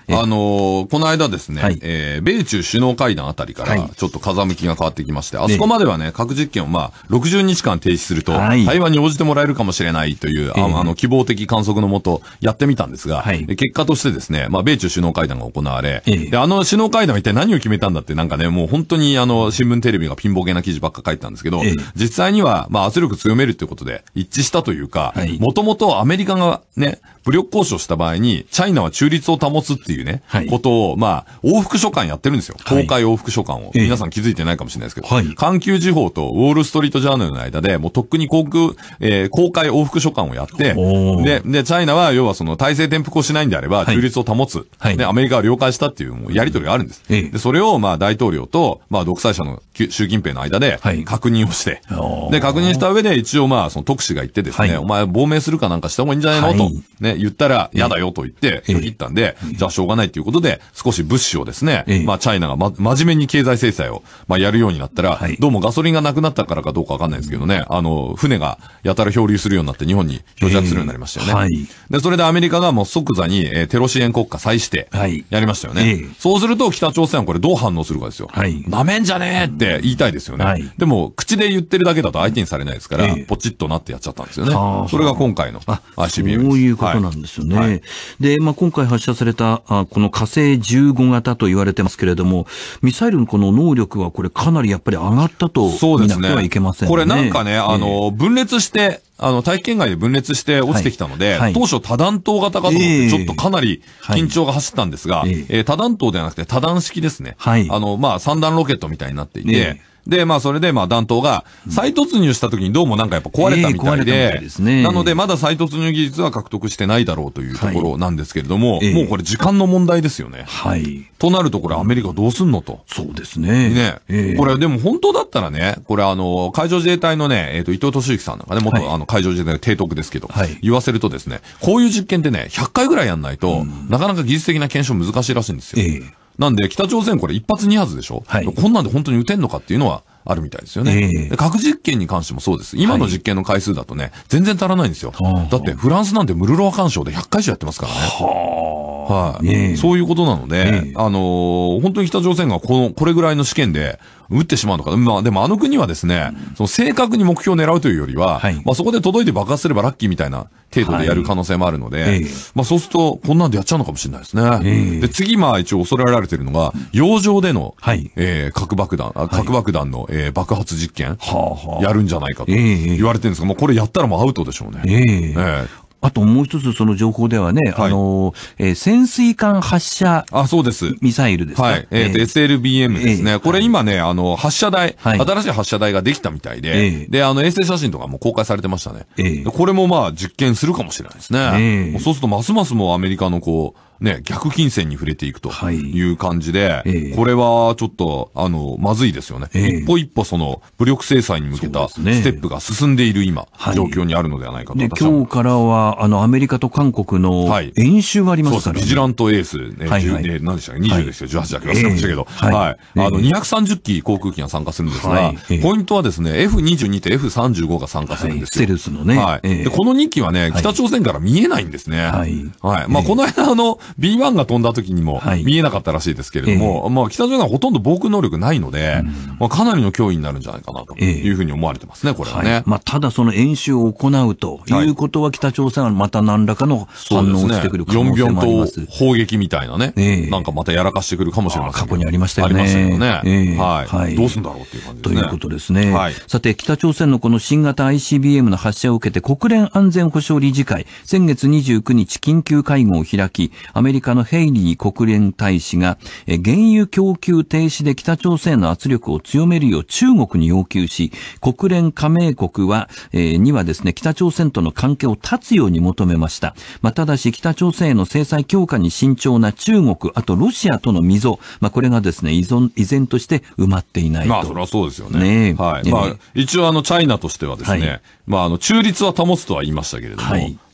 あのー、この間ですね、 はい、 えー、米中首脳会談あたりから、ちょっと風向きが変わってきまして、はい、あそこまではね、核実験をまあ、ろくじゅうにちかん停止すると、はい、対話に応じてもらえるかもしれないという、えー、あの、希望的観測のもと、やってみたんですが、はい、結果としてですね、まあ、米中首脳会談が行われ、えー、で、あの首脳会談は一体何を決めたんだって、なんかね、もう本当にあの、新聞テレビがピンボケな記事ばっか書いてたんですけど、えー、実際には、まあ、圧力強めるということで一致したというか、もともとアメリカがね、武力交渉した場合に、チャイナは中立を保つっていうね、はい、ことを、まあ、往復書簡やってるんですよ。公開往復書簡を。はい、皆さん気づいてないかもしれないですけど、はい、環球時報とウォールストリートジャーナルの間で、もうとっくに航空、えー、公開往復書簡をやって、で、で、チャイナは要はその体制転覆をしないんであれば、中立を保つ。はい、で、アメリカは了解したっていう、もうやりとりがあるんです。はい、で、それを、まあ、大統領と、まあ、独裁者の習近平の間で、確認をして、はい、で、確認した上で、一応まあ、その特使が言ってですね、はい、お前亡命するかなんかした方がいいんじゃないの、はい、と、ね、言ったら、やだよと言って、拒否ったんで、じゃあしょうがないということで、少し物資をですね、まあ、チャイナがま、真面目に経済制裁を、まあ、やるようになったら、はい、どうもガソリンがなくなったからかどうかわかんないですけどね、あの、船がやたら漂流するようになって日本に漂着するようになりましたよね。はい、で、それでアメリカがもう即座に、えー、テロ支援国家再指定、やりましたよね。はい、そうすると北朝鮮はこれどう反応するかですよ。はい、なめんじゃねえって言いたいですよね。はい、でも、口で言ってるだけだと相手にされないですから、ポチッとなってやっちゃったんですよね。それが今回の アイシービーエム です。 そういうことなんですよね。はい、で、まあ、今回発射された、あこの火星じゅうご型と言われてますけれども、ミサイルのこの能力はこれかなりやっぱり上がったと見なくてはいけませんね。 これなんかね、あの、分裂して、あの、大気圏外で分裂して落ちてきたので、はいはい、当初多弾頭型かと思って、ちょっとかなり緊張が走ったんですが、えーえー、多弾頭ではなくて多弾式ですね。はい、あの、まあ、三段ロケットみたいになっていて、えーで、まあ、それで、まあ、弾頭が、再突入した時にどうもなんかやっぱ壊れたみたいで、えー、ですね、なので、まだ再突入技術は獲得してないだろうというところなんですけれども、はい、もうこれ時間の問題ですよね。はい。となると、これアメリカどうすんのと。 そうですね。 ね。えー、これ、でも本当だったらね、これあの、海上自衛隊のね、えっと、伊藤俊之さんなんかね、元、はい、あの、海上自衛隊の提督ですけど、はい、言わせるとですね、こういう実験ってね、ひゃっかいぐらいやんないと、うん、なかなか技術的な検証難しいらしいんですよ。えー、なんで、北朝鮮これ一発二発でしょ、はい、こんなんで本当に撃てんのかっていうのは、あるみたいですよね、えー。核実験に関してもそうです。今の実験の回数だとね、はい、全然足らないんですよ。だってフランスなんてムルロワ干渉でひゃっかい以上やってますからね。はい、えー。そういうことなので、えー、あのー、本当に北朝鮮がこの、これぐらいの試験で撃ってしまうのか。まあでもあの国はですね、うん、その正確に目標を狙うというよりは、はい、まあそこで届いて爆発すればラッキーみたいな程度でやる可能性もあるので、はい、えー、まあそうするとこんなんでやっちゃうのかもしれないですね。えー、で、次まあ一応恐れられてるのが、洋上での、はい、えー、核爆弾、核爆弾の、えー、爆発実験、はい、やるんじゃないかと言われてるんですが、もうこれやったらもうアウトでしょうね。えーえーあともう一つその情報ではね、はい、あの、えー、潜水艦発射。 あ、そうです。 ミサイルですね。 はい。えっ、ー、と、エスエルビーエム ですね。えー、これ今ね、あの、発射台、はい、新しい発射台ができたみたいで、えー、で、あの、衛星写真とかも公開されてましたね。えー、これもまあ実験するかもしれないですね。えー、もうそうするとますますもうアメリカのこう、ね、逆金銭に触れていくという感じで、はい、えー、これはちょっと、あの、まずいですよね。えー、一歩一歩その、武力制裁に向けたステップが進んでいる今、はい、状況にあるのではないかと。 で、今日からは、あの、アメリカと韓国の演習がありますからね。 そうです。ビジラントエース、ね、はいはい、何でしたっけ ?にじゅう ですよ。じゅうはちだっけ忘れましたけど。はい。はい、あの、にひゃくさんじゅっき航空機が参加するんですが、はい、ポイントはですね、エフにじゅうに と エフさんじゅうご が参加するんですよ。 はい、ステルスのね。 はい。えー、で、このにきはね、北朝鮮から見えないんですね。はい。はい。まあ、この間あの、ビーワン が飛んだ時にも見えなかったらしいですけれども、はい、まあ北朝鮮はほとんど防空能力ないので、うん、まあかなりの脅威になるんじゃないかなというふうに思われてますね、これはね。はい、 まあただその演習を行うということは北朝鮮はまた何らかの反応をしてくる可能性もあります。 よんびょんと砲撃みたいなね、えー、なんかまたやらかしてくるかもしれません。 過去にありましたよね。 ありましたよね。えー、はい、はい。どうするんだろうっていう感じですね。 ということですね。はい、さて北朝鮮のこの新型 アイシービーエム の発射を受けて国連安全保障理事会先月にじゅうくにち緊急会合を開き、アメリカのヘイリー国連大使が原油供給停止で北朝鮮の圧力を強めるよう中国に要求し、国連加盟国は、えー、にはですね北朝鮮との関係を断つように求めました。まあ、ただし北朝鮮への制裁強化に慎重な中国、あとロシアとの溝、まあ、これがですね依存依然として埋まっていないと。 まあそれはそうですよね。ねはい。まあ一応あのチャイナとしてはですね、はい、まああの中立は保つとは言いましたけれども、はい、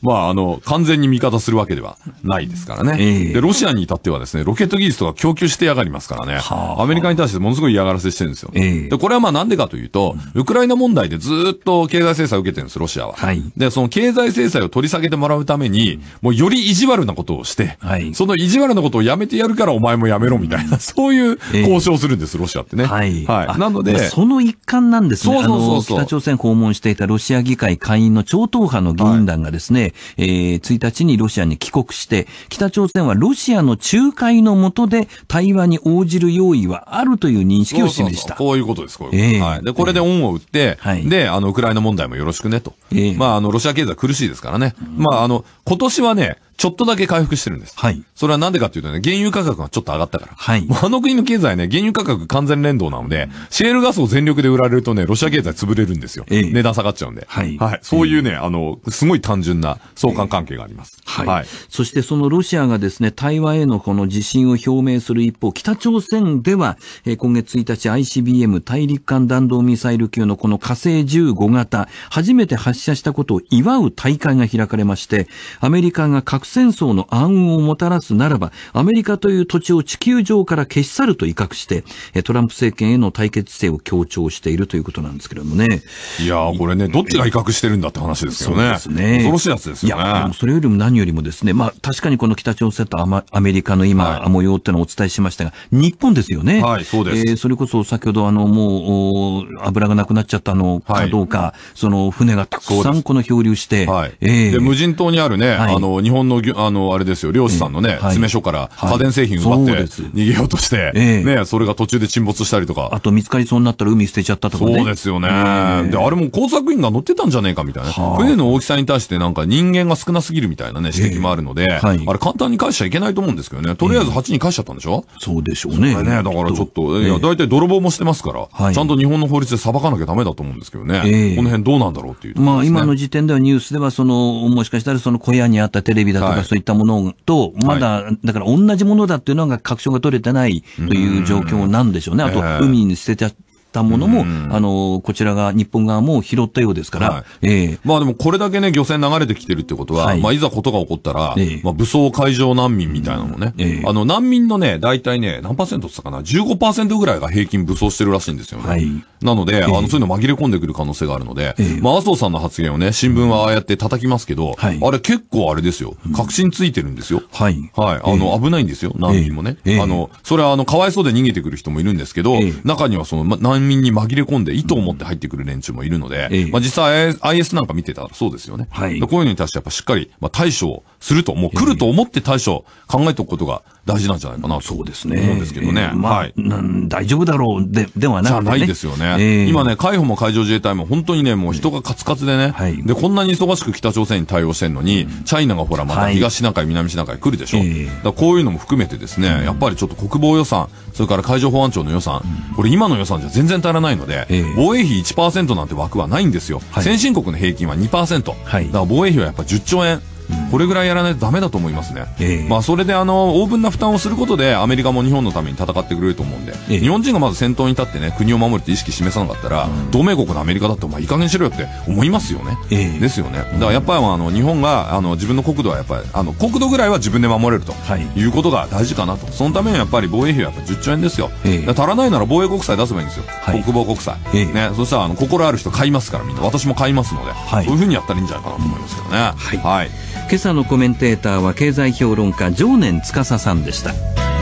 まあ、あの、完全に味方するわけではないですからね。えー、で、ロシアに至ってはですね、ロケット技術とか供給してやがりますからね。アメリカに対してものすごい嫌がらせしてるんですよ。えー、で、これはまあなんでかというと、うん、ウクライナ問題でずっと経済制裁を受けてるんです、ロシアは。はい、で、その経済制裁を取り下げてもらうために、もうより意地悪なことをして、はい、その意地悪なことをやめてやるからお前もやめろみたいな、そういう交渉をするんです、ロシアってね。はい。はい。なので、 その一環なんですね。そうそうそうそう。あの、北朝鮮訪問していたロシア議会下院の超党派の議員団がですね、はい、えー、ついたちにロシアに帰国して、北朝鮮はロシアの仲介の下で対話に応じる用意はあるという認識を示した。 そうそうそう、こういうことです、こういうこと。えー、はい。で、これで恩を売って、えー、で、あの、ウクライナ問題もよろしくねと。えー、まあ、あの、ロシア経済苦しいですからね。うん、まあ、あの、今年はね、ちょっとだけ回復してるんです。はい。それはなんでかっていうとね、原油価格がちょっと上がったから。はい。あの国の経済ね、原油価格完全連動なので、シェールガスを全力で売られるとね、ロシア経済潰れるんですよ。ええ、値段下がっちゃうんで。はい。はい。そういうね、ええ、あの、すごい単純な相関関係があります。えはい。はい。そしてそのロシアがですね、対話へのこの自信を表明する一方、北朝鮮では、えー、今月ついたち アイシービーエム 大陸間弾道ミサイル級のこの火星じゅうご型、初めて発射したことを祝う大会が開かれまして、アメリカが核戦争の暗雲をもたらすならば、アメリカという土地を地球上から消し去ると威嚇して、トランプ政権への対決姿勢を強調しているということなんですけれどもね。 いやー、これね、どっちが威嚇してるんだって話ですよね。そうですね。恐ろしいやつですよね。いや、でもそれよりも何よりもですね、まあ確かにこの北朝鮮とアメリカの今、はい、模様ってのをお伝えしましたが、日本ですよね。はい、そうです。えー、それこそ先ほどあの、もう、油がなくなっちゃったのかどうか、はい、その船がたくさんこの漂流して、はい。 えー、で、無人島にあるね、はい、あの、日本の、あの、あれですよ、漁師さんのね、はい、詰め所から家電製品奪って逃げようとして、はい、ね、それが途中で沈没したりとか。 あと見つかりそうになったら海捨てちゃったとかね。 そうですよね。で、あれも工作員が乗ってたんじゃねえかみたいな。船の大きさに対してなんか人間が少なすぎるみたいなね、指摘もあるので、はい、あれ簡単に返しちゃいけないと思うんですけどね。とりあえずはちに返しちゃったんでしょ、 そうでしょうね。 それね、だからちょっと、いや、大体泥棒もしてますから、はい、ちゃんと日本の法律で裁かなきゃダメだと思うんですけどね。えー、この辺どうなんだろうっていう、ね。 まあ今の時点ではニュースではその、もしかしたらその小屋にあったテレビだとかそういったものと、まだ、はい、だから同じものだっていうのが確証が取れてないという状況なんでしょうね。あと、海に捨てちゃったものも、あの、こちらが、日本側も拾ったようですから。はい、ええ。まあでもこれだけね、漁船流れてきてるってことは、はい、まあいざことが起こったら、ええ、まあ武装海上難民みたいなのもね、ええ、あの難民のね、大体ね、何パーセントって言ったかな、じゅうごパーセント ぐらいが平均武装してるらしいんですよね。はい、なので、ええ、あの、そういうの紛れ込んでくる可能性があるので、ええ、まあ麻生さんの発言をね、新聞はああやって叩きますけど、はい、あれ結構あれですよ、確信ついてるんですよ。はい。はい。あの、ええ、危ないんですよ、難民もね。ええ、あの、それはあの、かわいそうで逃げてくる人もいるんですけど、ええ、中にはその、ま、難民に紛れ込んで、意図を持って入ってくる連中もいるので、ええ、まあ実際 アイエス なんか見てたらそうですよね。はい。こういうのに対してやっぱしっかり、まあ対処すると、もう来ると思って対処考えておくことが大事なんじゃないかなと。そうですね。思うんですけどね。 えー、まあ、はい。大丈夫だろうで、ではなくて、ね。じゃないですよね。えー、今ね、海保も海上自衛隊も本当にね、もう人がカツカツでね、はい、で、こんなに忙しく北朝鮮に対応してんのに、うん、チャイナがほらまた東シナ海、はい、南シナ海来るでしょ。えー、だからこういうのも含めてですね、うん、やっぱりちょっと国防予算、それから海上保安庁の予算、うん、これ今の予算じゃ全然足らないので、えー、防衛費 いちパーセント なんて枠はないんですよ。はい、先進国の平均は にパーセント。はい、だから防衛費はやっぱじゅっちょうえん。これぐらいやらないとダメだと思いますね。えー、まあそれであの、大分な負担をすることでアメリカも日本のために戦ってくれると思うんで、えー、日本人がまず先頭に立ってね、国を守るって意識示さなかったら、うん、同盟国のアメリカだってお前いい加減しろよって思いますよね。えー、ですよね。だからやっぱりあの、日本があの、自分の国土はやっぱり、あの、国土ぐらいは自分で守れると、はい、いうことが大事かなと。そのためにやっぱり防衛費はやっぱじゅっちょうえんですよ。えー、足らないなら防衛国債出せばいいんですよ。はい、国防国債。えー、ね、そしたらあの、心ある人買いますからみんな。私も買いますので、はい、そういうふうにやったらいいんじゃないかなと思いますけどね。はい。はい。 今朝のコメンテーターは経済評論家常念司さんでした。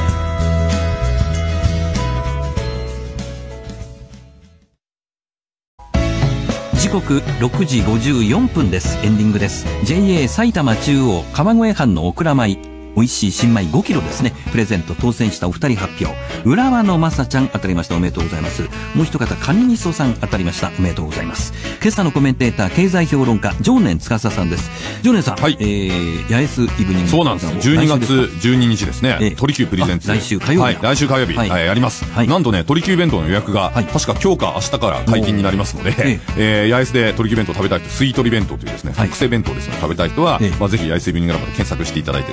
時刻ろくじごじゅうよんぷんです。エンディングです。 ジェイエー 埼玉中央川越藩のオクラ米、美味しい新米ごキロですね、プレゼント当選したお二人発表。浦和のまさちゃん当たりました。おめでとうございます。もう一方カニみそさん当たりました。おめでとうございます。今朝のコメンテーター経済評論家常念司さんです。常念さん、はい、えー、八重洲イブニング、 そうなんです。じゅうにがつじゅうににちですね、えー、鳥久プレゼンツ、 来週火曜日、はい、 来週火曜日、はいはい、やります、はい、なんとね鳥久弁当の予約が、はい、確か今日か明日から解禁になりますので、えーえー、八重洲で鳥久弁当食べたい人、スイートリ弁当というですね、特製弁当ですね、食べたい人は、えーまあ、ぜひ八重洲イブニングラボで検索していただいてですね、チケット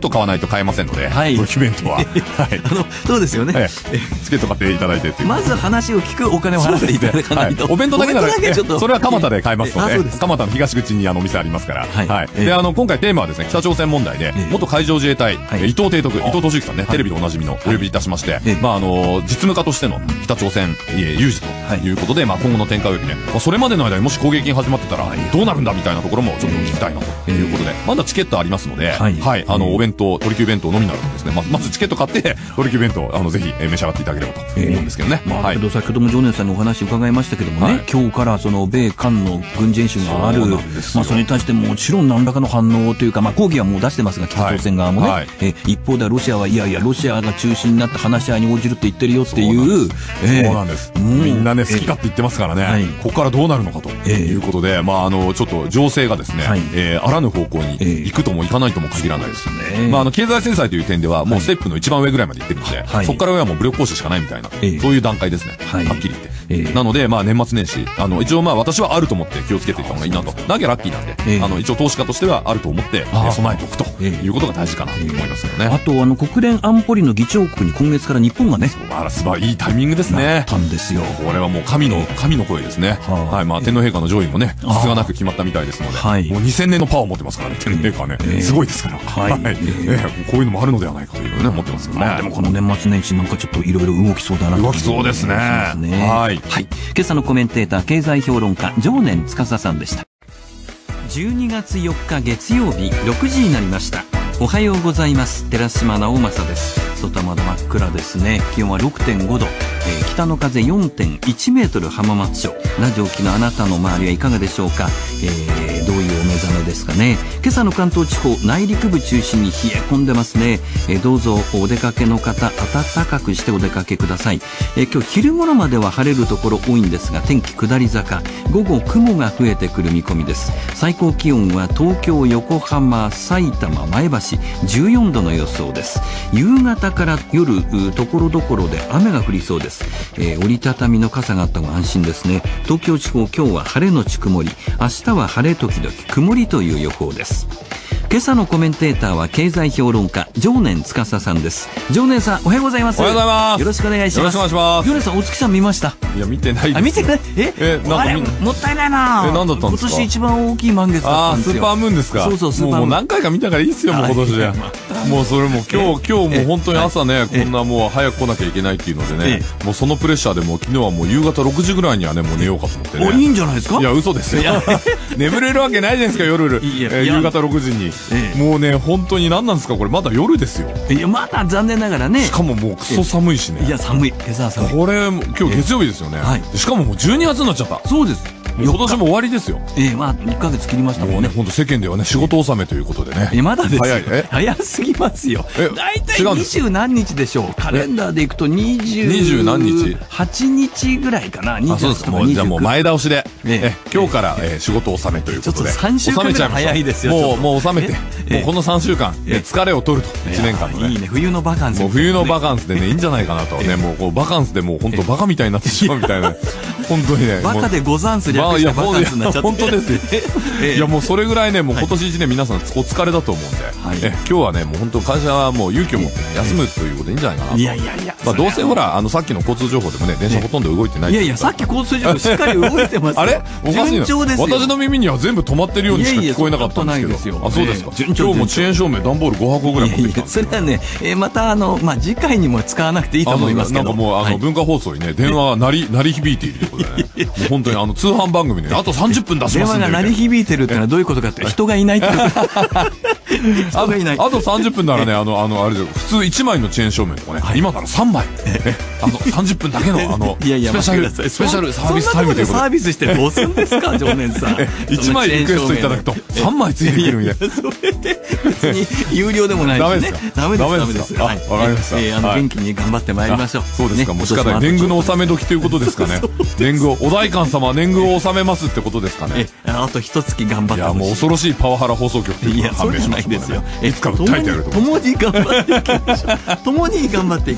ト買わないと買えませんので、 はい、 ドキュメントは、はい、 あのそうですよね、 ええ、チケット買っていただいてっていう、 まず話を聞くお金を払っていただかないと、 はい、お弁当だけならちょっとそれは蒲田で買えますので、 で蒲田の東口にあのお店ありますから、 はいはい、 えであの今回テーマはですね、北朝鮮問題で、え元海上自衛隊、はい、伊藤提督、伊藤俊之さんね、はい、テレビでおなじみのお呼びいたしまして、はい、まああの実務家としての北朝鮮有事ということで、はい、まあ今後の展開をね、まあ、それまでの間にもし攻撃に始まってたらどうなるんだみたいなところもちょっと聞きたいなということで、まだチケットありますので、はい、はい、あのお弁当、鳥久弁当のみならずですね、ままずチケット買って鳥久弁当あのぜひ召し上がっていただければと思うんですけどね。 まあ、 はい、 先ほども常念さんにお話伺いましたけどもね、はい、今日からその米韓の軍事演習がある、そまあそれに対してもちろん何らかの反応というか、まあ抗議はもう出してますが、北朝鮮側もね、はいはい、え一方ではロシアはいやいやロシアが中心になって話し合いに応じるって言ってるよっていう、 そうなんです。みんなね好き勝手言ってますからね、はい、ここからどうなるのかということで、まああのちょっと情勢がですね、はい、えー、あらぬ方向に行くとも行かないとも限らないですね。まああの経済制裁という点ではもうステップの一番上ぐらいまで行ってるので、はい、そこから上はもう武力行使しかないみたいな、はい、そういう段階ですね、はい、はっきり言って、えー、なのでまあ年末年始あの一応まあ私はあると思って気をつけていった方がいいなと、なきゃラッキーなんで、えー、あの一応投資家としてはあると思って、えー、備えておくということが大事かなと思いますよね。 あとあの国連安保理の議長国に今月から日本がね、 あらすばいいタイミングですね。 なったんですよ。 これはもう神の神の声ですね。はい、まあ天皇陛下の上位もねつつがなく決まったみたいですので、はい、もうにせんねんのパワーを持ってますからね、天皇陛下はね、えー、すごいですから、はい、はい、えー、こういうのもあるのではないかというのをね思ってますよね。 まあ、でもこの年末年始なんかちょっといろいろ動きそうだなと。 動きそうですね。はい、 はい、今朝のコメンテーター経済評論家常念司さんでした。じゅうにがつよっか月曜日ろくじになりました。おはようございます。寺島直政です。外はまだ真っ暗ですね。気温は ろくてんごど、えー、北の風 よんてんいちメートル浜松町。ラジオ機のあなたの周りはいかがでしょうか。えー、どういうお目覚めですかね。今朝の関東地方内陸部中心に冷え込んでますね。えー、どうぞお出かけの方暖かくしてお出かけください。えー、今日昼頃までは晴れるところ多いんですが、天気下り坂、午後雲が増えてくる見込みです。最高気温は東京、横浜、埼玉、前橋じゅうよんどの予想です。夕方から夜ところどころで雨が降りそうです。えー、折りたたみの傘があった方が安心ですね。東京地方今日は晴れのち曇り、明日は晴れ時々曇りという予報です。今朝のコメンテーターは経済評論家常念司さんです。常念さんおはようございます。 おはようございます。 よろしくお願いします。よろしくお願いします。常念さんお月さん見ました？ いや見てないです。 あ見てない。ええなんかあれもったいないな。 え何だったんですか。 今年一番大きい満月だったんですよ。 あースーパームーンですか。 そうそうスーパームーン。 もう何回か見たからいいっすよもう今年で。もうそれも今日今日もう本当に朝ねこんなもう早く来なきゃいけないっていうのでね、もうそのプレッシャーでもう昨日はもう夕方ろくじぐらいにはねもう寝ようかと思ってね。 おいいんじゃないですか。 いや嘘ですよ。眠れるわけないじゃないですか夜夕方ろくじに。もうね本当に何なんですかこれまだ夜ですよ。 いやまだ残念ながらね。 しかももうクソ寒いしね。 いや寒い今朝は寒い。 これ今日月曜日ですよね。しかももうじゅうにがつになっちゃった。 そうです。 今年も終わりですよ。 ええまあいっかげつ切りましたもんね。 本当世間ではね仕事納めということでね。 えまだですよ。 早いえ早すぎますよ。だいたいにじゅうなんにちでしょう。カレンダーでいくとにじゅうはちにちぐらいかな。 あそうですか。もうじゃあもう前倒しでえ今日からえ仕事納めということで。 ちょっとさんしゅうかんぐらい早いですよ。 もうもう納めてもうこのさんしゅうかん疲れを取るといちねんかんのね。 いいね冬のバカンス。 もう冬のバカンスでねいいんじゃないかなとね。もうこうバカンスでもう本当バカみたいになってしまうみたいな。本当にね。 バカでござんす略してバカンスになっちゃって。 本当ですよ。いやもうそれぐらいねもう今年一年皆さんお疲れだと思うんで、はい、え今日はねもう本当会社はもう勇気を持って、ね、休むということでいいんじゃないかなと。 いやいやいや、 まあどうせほらあのさっきの交通情報でもね電車ほとんど動いてない。 いやいやさっき交通情報しっかり動いてますよ。 あれおかしいな。私の耳には全部止まってるようにしか聞こえなかったんですけど。あそうですか。今日も遅延証明段ボールごはこぐらい持ってきたんですよ。 それはねまたあのまあ次回にも使わなくていいと思いますけど。 なんかもうあの文化放送にね電話が鳴り鳴り響いているということでね。もう本当にあの通販番組であとさんじゅっぷん出しますんで。 電話が鳴り響いてるってのはどういうことかって人がいないって人がいない。 あとさんじゅっぷんならねあのあのあれで普通いちまいの遅延証明とかね今ならさんまいあのさんじゅっぷんだけのあのスペシャルスペシャルサービスタイムということでサービスしてどうするんですか常念さん。 いちまいリクエストいただくとさんまいついてくるみたいな。 それで別に有料でもないしね。ダメですダメです。 わかりました。 あの元気に頑張ってまいりましょう。 そうですか。もうしかない年貢の納め時ということですかね。年貢お代官様は年貢を納めますってことですかね。 あと一月頑張ってほしい。 いやもう恐ろしいパワハラ放送局というのが判明しましたね。いつか訴えてやると共に頑張っていきましょう。共に頑張っていかなくては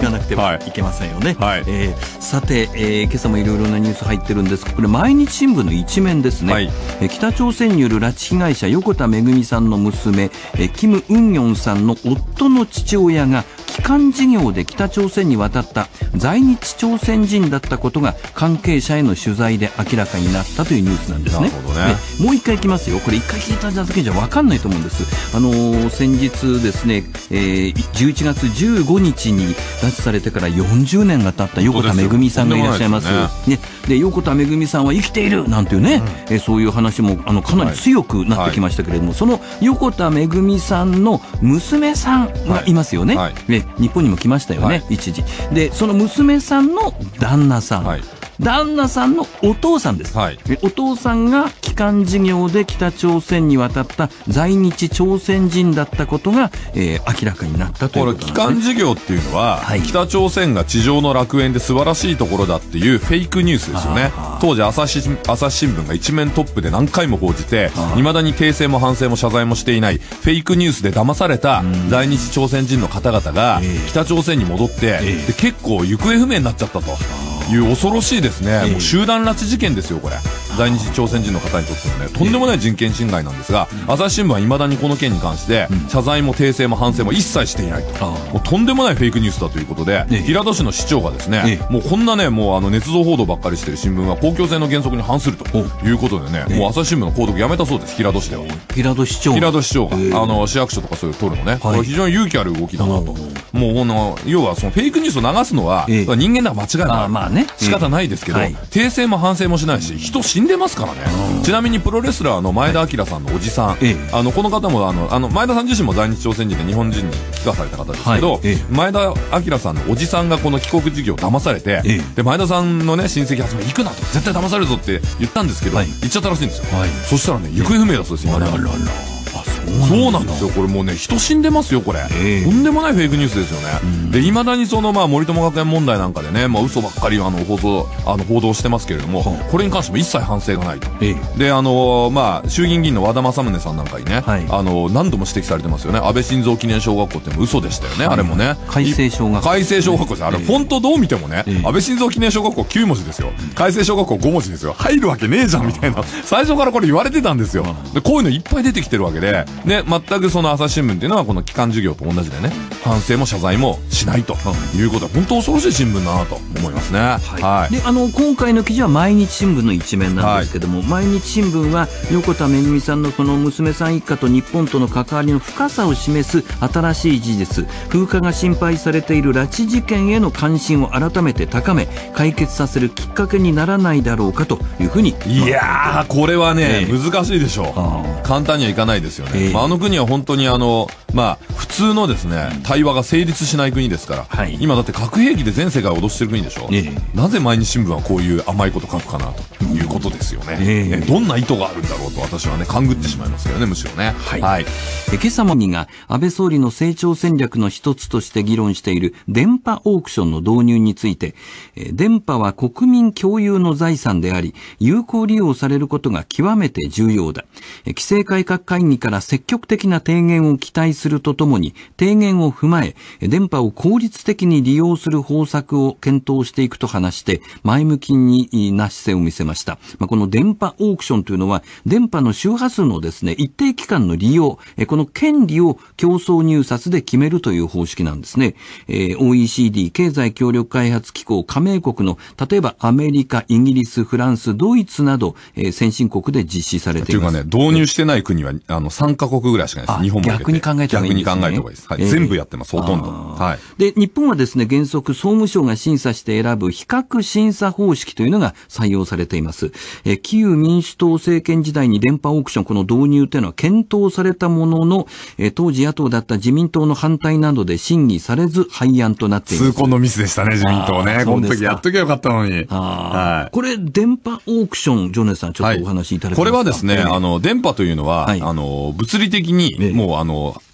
はい、いけませんよね。 はい、 えー、さて、えー、今朝もいろいろなニュース入ってるんです。これ毎日新聞の一面ですね。はい、えー、北朝鮮による拉致被害者横田めぐみさんの娘、えー、キム・ウンギョンさんの夫の父親が帰還事業で北朝鮮に渡った在日朝鮮人だったことが関係者への取材で明らかになったというニュースなんですね。 なるほどね。 でもう一回いきますよ。これ一回聞いただけじゃ分かんないと思うんです。あのー、先日ですね、えー、じゅういちがつじゅうごにちに拉致されてからよんじゅうねんが経った横田めぐみさんがいらっしゃいます。ね、で横田めぐみさんは生きているなんていうね、うん、えー、そういう話もあのかなり強くなってきましたけれども、はいはい、その横田めぐみさんの娘さんがいますよね。はいはい、ね、日本にも来ましたよね、はい、一時でその娘さんの旦那さん、はい、旦那さんのお父さんです、はい、お父さんが帰還事業で北朝鮮に渡った在日朝鮮人だったことが、えー、明らかになったということなんですね。 これ帰還事業っていうのは、はい、北朝鮮が地上の楽園で素晴らしいところだっていうフェイクニュースですよね。当時朝日、朝日新聞が一面トップで何回も報じて未だに訂正も反省も謝罪もしていないフェイクニュースで騙された在日朝鮮人の方々が北朝鮮に戻って、えー、で結構行方不明になっちゃったという恐ろしいですね、えー、もう集団拉致事件ですよこれ。在日朝鮮人の方にとってもねとんでもない人権侵害なんですが、えー、朝日新聞は未だにこの件に関して、うん、謝罪も訂正も反省も一切していないと、もうとんでもないフェイクニュースだということで、えー、平戸市の市長がですね、えー、もうこんなねもうあの捏造報道ばっかりしてる新聞は公共性の原則に反するということでね、えー、もう朝日新聞の購読やめたそうです。平戸市では平戸市長平戸市長が、えー、あの市役所とかそういう取るのね、はい、これ非常に勇気ある動きだなと。もうこの要はそのフェイクニュースを流すのは、えー、人間だから間違いない、あ、まあね、仕方ないですけど、えーはい、訂正も反省もしないし人死んでますからね。ちなみにプロレスラーの前田明さんのおじさん、はい、あのこの方もあのあの前田さん自身も在日朝鮮人で日本人に帰化された方ですけど、はい、前田明さんのおじさんがこの帰国事業を騙されて、えー、で前田さんのね親戚集め行くなと絶対騙されるぞって言ったんですけど、はい、行っちゃったらしいんですよ、はい、そしたらね行方不明だそうです。今ね、あららら、そうなんですよ。これもうね人死んでますよこれ、えー、とんでもないフェイクニュースですよね、うん、で未だにそのまあ森友学園問題なんかでね、まあ、嘘ばっかりあの放送あの報道してますけれども、はあ、これに関しても一切反省がないと、えー、であのー、まあ衆議院議員の和田政宗さんなんかにね、はい、あのー、何度も指摘されてますよね。安倍晋三記念小学校っても嘘でしたよね、はい、あれもね改正小学校改正小学校です。あれ、えー、フォントどう見てもね、えー、安倍晋三記念小学校きゅうもじですよ、改正小学校ごもじですよ。入るわけねえじゃんみたいな最初からこれ言われてたんですよ。でこういうのいっぱい出てきてるわけで、ね、全くその朝日新聞っていうのはこの帰還事業と同じでね反省も謝罪もしないということは本当恐ろしい新聞だなと思いますね、はいはい、 であの今回の記事は毎日新聞の一面なんですけども、はい、毎日新聞は横田めぐみさんのこの娘さん一家と日本との関わりの深さを示す新しい事実、風化が心配されている拉致事件への関心を改めて高め解決させるきっかけにならないだろうかというふうに。 いやーこれはね、えー、難しいでしょう。簡単にはいかないですよね、えーまあ、あの国は本当にあのまあ普通のですね対話が成立しない国ですから、はい、今だって核兵器で全世界を脅してる国でしょ、えー、なぜ毎日新聞はこういう甘いこと書くかなということですよね、えー、どんな意図があるんだろうと私はね勘ぐってしまいますけどね、むしろね、はいはい、 え今朝もにが安倍総理の成長戦略の一つとして議論している電波オークションの導入について、え電波は国民共有の財産であり有効利用されることが極めて重要だ、え規制改革会議から積極的な提言を期待するとともに提言を踏まえ電波を効率的に利用する方策を検討していくと話して前向きにな姿勢を見せました。まあ、この電波オークションというのは電波の周波数のですね一定期間の利用、この権利を競争入札で決めるという方式なんですね。えー、オーイーシーディー 経済協力開発機構加盟国の例えばアメリカ、イギリス、フランス、ドイツなど、えー、先進国で実施されています。 というかね導入してない国はあのさんカ国ぐらいしかないです。日本も逆に考えた方がいいですね。 逆に考えた方がいいです、はいえー、全部やってますほとんど、はい、 で日本はですね原則総務省が審査して選ぶ比較審査方式というのが採用されています。えー、旧民主党政権時代に電波オークションこの導入というのは検討されたものの、えー、当時野党だった自民党の反対などで審議されず廃案となっています。 痛恨のミスでしたね自民党ね。この時やっときゃよかったのに。 はい、これ電波オークションジョネさんちょっとお話しいただけますか。 はい、これはですね、えー、あの電波というのは、はい、あの物理的にもうあの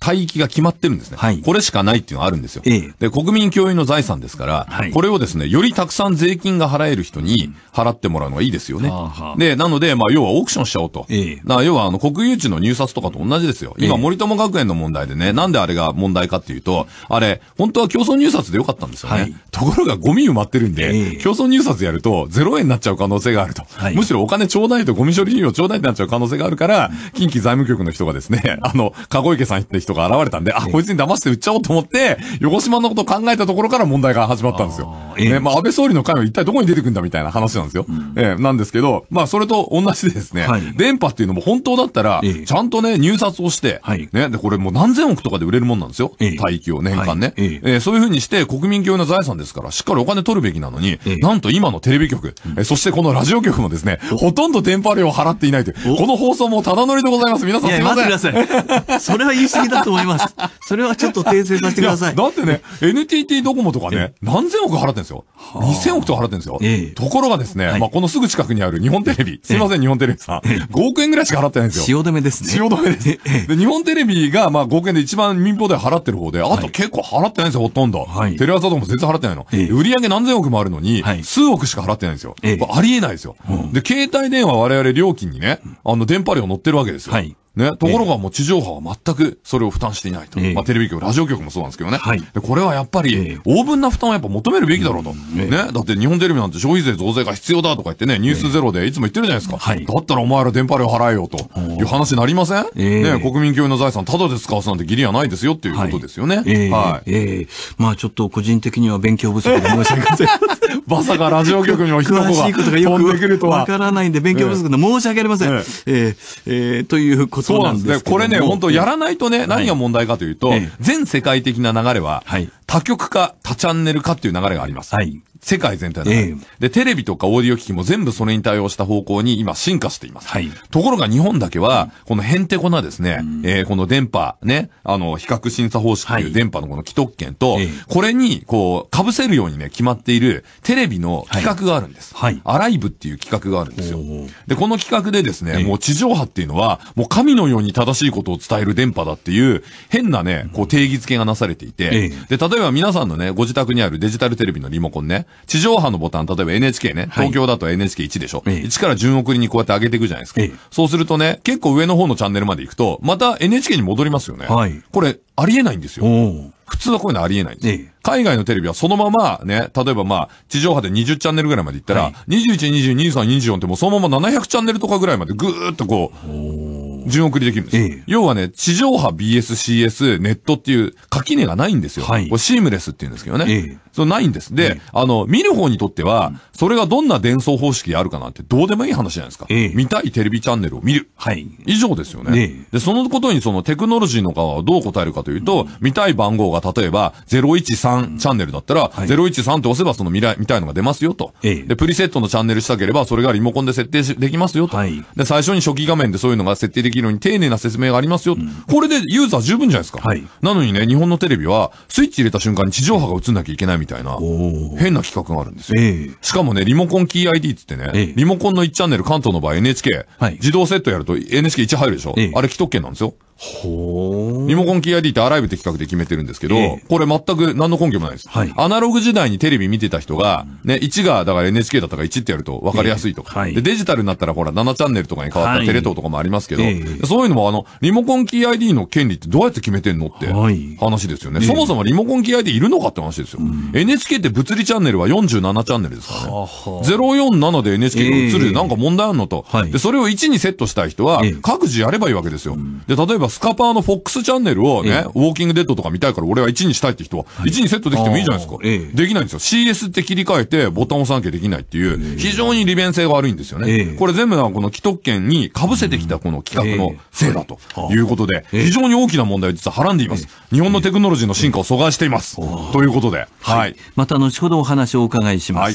帯域が決まってるんですね。はい、これしかないっていうのがあるんですよ。ええ、で、国民共有の財産ですから、はい、これをですね、よりたくさん税金が払える人に払ってもらうのがいいですよね。うん、で、なので、まあ、要はオークションしちゃおうと。ええ、だから要は、あの、国有地の入札とかと同じですよ。今、森友学園の問題でね、なんであれが問題かっていうと、あれ、本当は競争入札でよかったんですよね。はい、ところがゴミ埋まってるんで、ええ、競争入札やるとゼロえんになっちゃう可能性があると。はい、むしろお金ちょうだいとゴミ処理費用ちょうだいってなっちゃう可能性があるから、近畿財務局の人がですね、あの、籠池さんって人が現れたんで、あ、こいつに騙して売っちゃおうと思って、横島のことを考えたところから問題が始まったんですよ。ええ、ね、まあ、安倍総理の会は一体どこに出てくるんだみたいな話なんですよ。うん、ええ、なんですけど、まあ、それと同じでですね、はい、電波っていうのも本当だったら、ええ、ちゃんとね、入札をして、はい、ね、で、これもう何千億とかで売れるもんなんですよ。ええ、帯域を年間ね。はい、えええー、そういうふうにして、国民共有の財産ですから、しっかりお金取るべきなのに、ええ、なんと今のテレビ局、うん、え、そしてこのラジオ局もですね、ほとんど電波料を払っていないという、この放送もただ乗りでございます。皆さんすみません。いや、待ってください。それは言い過ぎだと思います。それはちょっと訂正させてください。いだってね、エヌティーティー ドコモとかね、何千億払ってるんですよ。にせんおくとか払ってるんですよ。ええ、ところがですね、はい、まあこのすぐ近くにある日本テレビ、すみません、日本テレビさん、ごおくえんぐらいしか払ってないんですよ。 塩止めですね。 塩止めです。で、日本テレビがまあごおくえんで一番民放で払ってる方で、あと結構払ってないんですよ、ほとんど。はい、テレ朝とかも全然払ってないの。ええ、売上何千億もあるのに、はい、数億しか払ってないんですよ。ええ、ありえないですよ。うん、で、携帯電話我々料金にね、あの電波料乗ってるわけですよ。はい、ね、ところがもう地上波は全くそれを負担していないと。えー、まあテレビ局、ラジオ局もそうなんですけどね。はい、で、これはやっぱり、えー、大分な負担をやっぱ求めるべきだろうと。えー、ね、だって日本テレビなんて消費税増税が必要だとか言ってね、ニュースゼロでいつも言ってるじゃないですか。はい、だったらお前ら電波料払えよという話になりません？えー、ね、国民共有の財産タダで使わすなんて義理はないですよっていうことですよね。はい。えー、はい。えー、 まあちょっと個人的には勉強不足で申し訳ございません。 まさかラジオ局にも人が飛んでくるとは。 わからないんで勉強不足で申し訳ありません。えー、えー、えー、ということなんですけど。 これね、本当やらないとね、何が問題かというと、はい、全世界的な流れは、はい、多極化、多チャンネル化っていう流れがあります。はい、世界全体の流れ、えー、で、テレビとかオーディオ機器も全部それに対応した方向に今進化しています。はい、ところが日本だけは、このヘンテコなですね、うん、えー、この電波、ね、あの、比較審査方式という電波のこの既得権と、はい、これに、こう、被せるようにね、決まっているテレビの企画があるんです。はい。アライブっていう企画があるんですよ。で、この企画でですね、えー、もう地上波っていうのは、もう神のように正しいことを伝える電波だっていう、変なね、こう定義付けがなされていて、えー、で、例えば皆さんのね、ご自宅にあるデジタルテレビのリモコンね、地上波のボタン、例えば エヌエイチケー ね、東京だと エヌエイチケーいち でしょ、はい、いちから順送りにこうやって上げていくじゃないですか。えー、そうするとね、結構上の方のチャンネルまで行くと、また エヌエイチケー に戻りますよね。はい。これ、ありえないんですよ。普通はこういうのありえないんです。えー、海外のテレビはそのままね、例えばまあ、地上波でにじゅうチャンネルぐらいまで行ったら、はい、にじゅういち、にじゅうに、にじゅうさん、にじゅうよんってもうそのままななひゃくチャンネルとかぐらいまでぐーっとこう、順送りできるんですよ。ええ、要はね、地上波 ビーエスシーエス ネットっていう垣根がないんですよ。はい、これシームレスって言うんですけどね。ええ、それないんです。で、ええ、あの、見る方にとっては、それがどんな伝送方式であるかなんてどうでもいい話じゃないですか。ええ、見たいテレビチャンネルを見る。はい。以上ですよね。ええ、で、そのことにそのテクノロジーの側はどう答えるかというと、うん、見たい番号が例えばゼロいちさんチャンネルだったら、はい、ゼロいちさんって押せばその見ら見たいのが出ますよと。ええ、で、プリセットのチャンネルしたければ、それがリモコンで設定できますよと。はい、で、最初に初期画面でそういうのが設定できるように丁寧な説明がありますよ。うん、これでユーザー十分じゃないですか。はい、なのにね、日本のテレビは、スイッチ入れた瞬間に地上波が映んなきゃいけないみたいな、変な企画があるんですよ。ええ、しかもね、リモコンキー アイディー って言ってね、ええ、リモコンのいちチャンネル、関東の場合 エヌエイチケー、はい、自動セットやると エヌエイチケーいち 入るでしょ、ええ、あれ既得権なんですよ。ほー。リモコンキー アイディー ってアライブって企画で決めてるんですけど、ええ、これ全く何の根拠もないです。はい、アナログ時代にテレビ見てた人が、ね、いちが、だから エヌエイチケー だったからいちってやると分かりやすいとか。ええ、はい、で、デジタルになったらほらななチャンネルとかに変わったテレ東とかもありますけど、はい、ええ、そういうのもあの、リモコンキー アイディー の権利ってどうやって決めてんのって話ですよね。はい、そもそもリモコンキー アイディー いるのかって話ですよ。うん、エヌエイチケー って物理チャンネルはよんじゅうななチャンネルですからね。ははゼロよんななで エヌエイチケー が映るでなんか問題あんのと。はい、で、それをいちにセットしたい人は、各自やればいいわけですよ。うん、で、例えばスカパーのフォックスチャンネルをね、ええ、ウォーキングデッドとか見たいから俺はいちにしたいって人は、はい、いちにセットできてもいいじゃないですか。ええ、できないんですよ。シーエス って切り替えてボタンを押さなきゃできないっていう、非常に利便性が悪いんですよね。ええ、これ全部はこの既得権に被せてきたこの企画のせいだということで、非常に大きな問題を実ははらんでいます。日本のテクノロジーの進化を阻害しています。ということで、はい。はい、 また後ほどお話をお伺いします。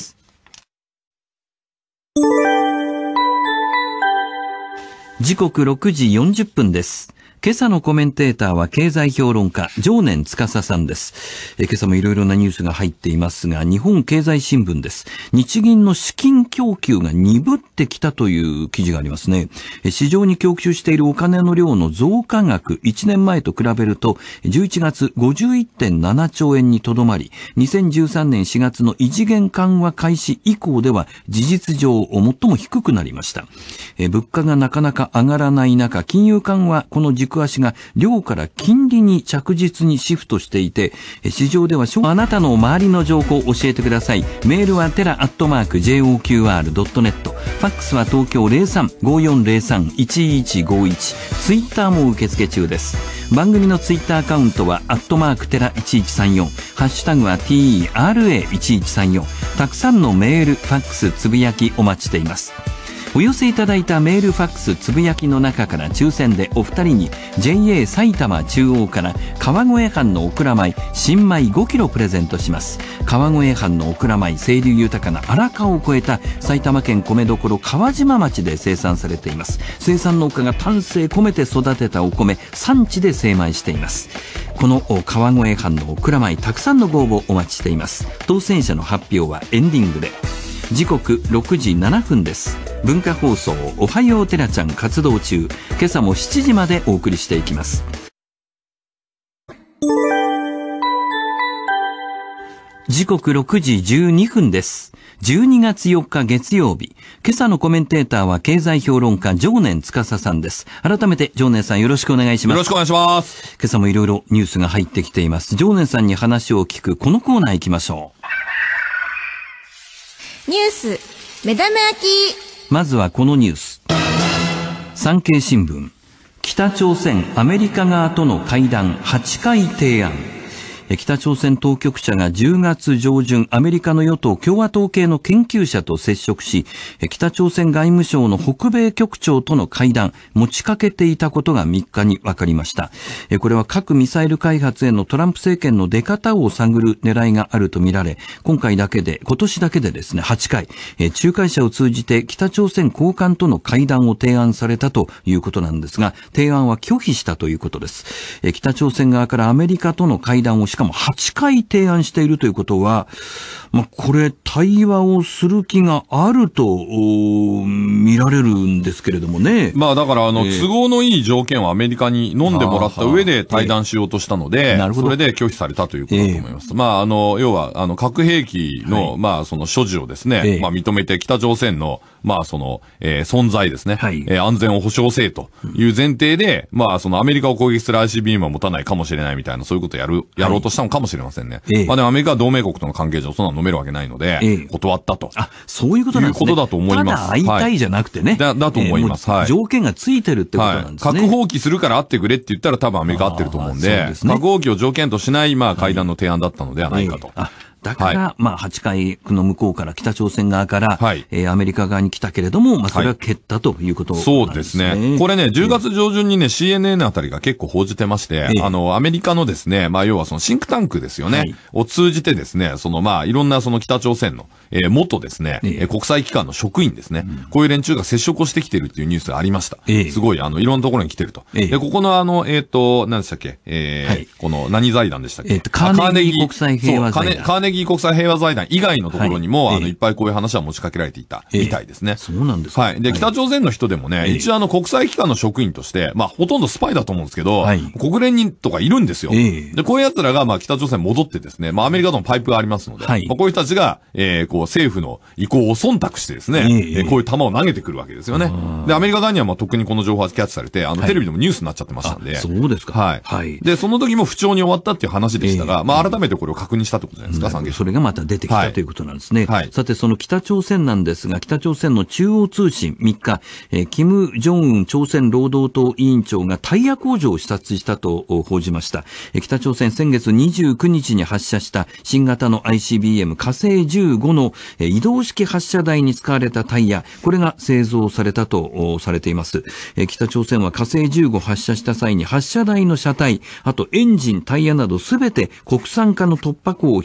はい、時刻ろくじよんじゅっぷんです。 今朝のコメンテーターは経済評論家常念司さんです。え今朝もいろいろなニュースが入っていますが、日本経済新聞です。日銀の資金供給が鈍ってきたという記事がありますね。市場に供給しているお金の量の増加額、いちねんまえと比べるとじゅういちがつ ごじゅういってんななちょうえんにとどまり、にせんじゅうさんねんしがつの異次元緩和開始以降では事実上最も低くなりました。え物価がなかなか上がらない中、金融緩和、この軸足が量から金利に着実にシフトしていて、市場ではあなたの周りの情報を教えてください。メールはテラアットマーク ジェイオーキューアールドットネット、ファックスは東京 ゼロさん ごーよんゼロさん いちいちごいち、ツイッターも受付中です。番組のツイッターアカウントはアットマークテラいちいちさんよん、ハッシュタグは ティーアールエーいちいちさんよん。たくさんのメール、ファックス、つぶやきお待ちしています。お寄せいただいたメール、ファックス、つぶやきの中から抽選でお二人に ジェイエー 埼玉中央から川越藩のオクラ米新米ごキロプレゼントします。川越藩のオクラ米、清流豊かな荒川を越えた埼玉県米どころ川島町で生産されています。生産農家が丹精込めて育てたお米、産地で精米しています。この川越藩のオクラ米、たくさんのご応募お待ちしています。当選者の発表はエンディングで。時刻ろくじななふんです。文化放送おはようテラちゃん活動中、今朝もしちじまでお送りしていきます。時刻ろくじじゅうにふんです。じゅうにがつよっか月曜日、今朝のコメンテーターは経済評論家常念司さんです。改めて常念さんよろしくお願いします。 よろしくお願いします。 今朝もいろいろニュースが入ってきています。常念さんに話を聞くこのコーナー行きましょう。 ニュース目玉焼き。 まずはこのニュース。産経新聞、北朝鮮アメリカ側との会談はちかい提案。北朝鮮当局者がじゅうがつじょうじゅん、アメリカの与党共和党系の研究者と接触し、北朝鮮外務省の北米局長との会談、持ちかけていたことがみっかに分かりました。これは核ミサイル開発へのトランプ政権の出方を探る狙いがあるとみられ、今回だけで、今年だけでですね、はちかい、仲介者を通じて北朝鮮高官との会談を提案されたということなんですが、提案は拒否したということです。北朝鮮側からアメリカとの会談をししかもはちかい提案しているということは、まあ、これ対話をする気があると見られるんですけれどもね。 まあだからあの、えー、都合のいい条件をアメリカに飲んでもらった上で対談しようとしたので、えー、それで拒否されたということだと思います。えー、まああの、要はあの核兵器の、はい、まあその所持をですね、えー、まあ認めて北朝鮮のまあその、えー、存在ですね、はい、えー、安全を保障せえという前提で、うん、まあそのアメリカを攻撃する アイシービーエム は持たないかもしれないみたいな、そういうことをやる、やろうとしたのかもしれませんね。はい、まあでもアメリカは同盟国との関係上そんなの飲めるわけないので、えー、断ったと。 あ、そういうことなんですね。 いうことだと思います。 ただ会いたいじゃなくてね。はい、 だ、だと思います。 えー、はい。条件がついてるってことなんですね。 はい、核放棄するから会ってくれって言ったら多分アメリカ会ってると思うんで、でね、核放棄を条件としないまあ会談の提案だったのではないかと。はい、あだから、はい、まあ、はちかいの向こうから、北朝鮮側から、はい、えー、アメリカ側に来たけれども、まあ、それは蹴ったということなんですね。 そうですね。これね、じゅうがつじょうじゅんにね、シーエヌエヌ あたりが結構報じてまして、えー、あの、アメリカのですね、まあ、要はそのシンクタンクですよね、はい、を通じてですね、そのまあ、いろんなその北朝鮮の、えー、元ですね、えー、国際機関の職員ですね、うん、こういう連中が接触をしてきてるっていうニュースがありました。えー、すごい、あの、いろんなところに来てると。えー、で、ここのあの、えっ、ー、と、何でしたっけ、えー、はい、この何財団でしたっけ、えー、 カーネギー国際平和財団。 カーネギー国際平和財団以外のところにも、はい、あの、いっぱいこういう話は持ちかけられていたみたいですね。 えー、そうなんですか。 はい。で、北朝鮮の人でもね、はい、一応あの、国際機関の職員として、まあ、ほとんどスパイだと思うんですけど、はい、国連にとかいるんですよ。えー、で、こういう奴らが、まあ、北朝鮮戻ってですね、まあ、アメリカとのパイプがありますので、はい、まあ、こういう人たちが、えー、こう、政府の意向を忖度してですね、えーえー、こういう球を投げてくるわけですよね。で、アメリカ側にはまあ、特にこの情報はキャッチされて、あの、はい、テレビでもニュースになっちゃってましたんで。 そうですか。 はい。はい。で、その時も不調に終わったっていう話でしたが、えー、まあ、改めてこれを確認したってことじゃないですか、産経新聞。 それがまた出てきた、はい、ということなんですね。はい。さて、その北朝鮮なんですが、北朝鮮の中央通信みっか、えー、キム・ジョンウン朝鮮労働党委員長がタイヤ工場を視察したと報じました。えー、北朝鮮先月にじゅうくにちに発射した新型の アイシービーエム 火星じゅうごの、えー、移動式発射台に使われたタイヤ、これが製造されたとされています。えー、北朝鮮は火星じゅうご発射した際に発射台の車体、あとエンジン、タイヤなどすべて国産化の突破口を開いた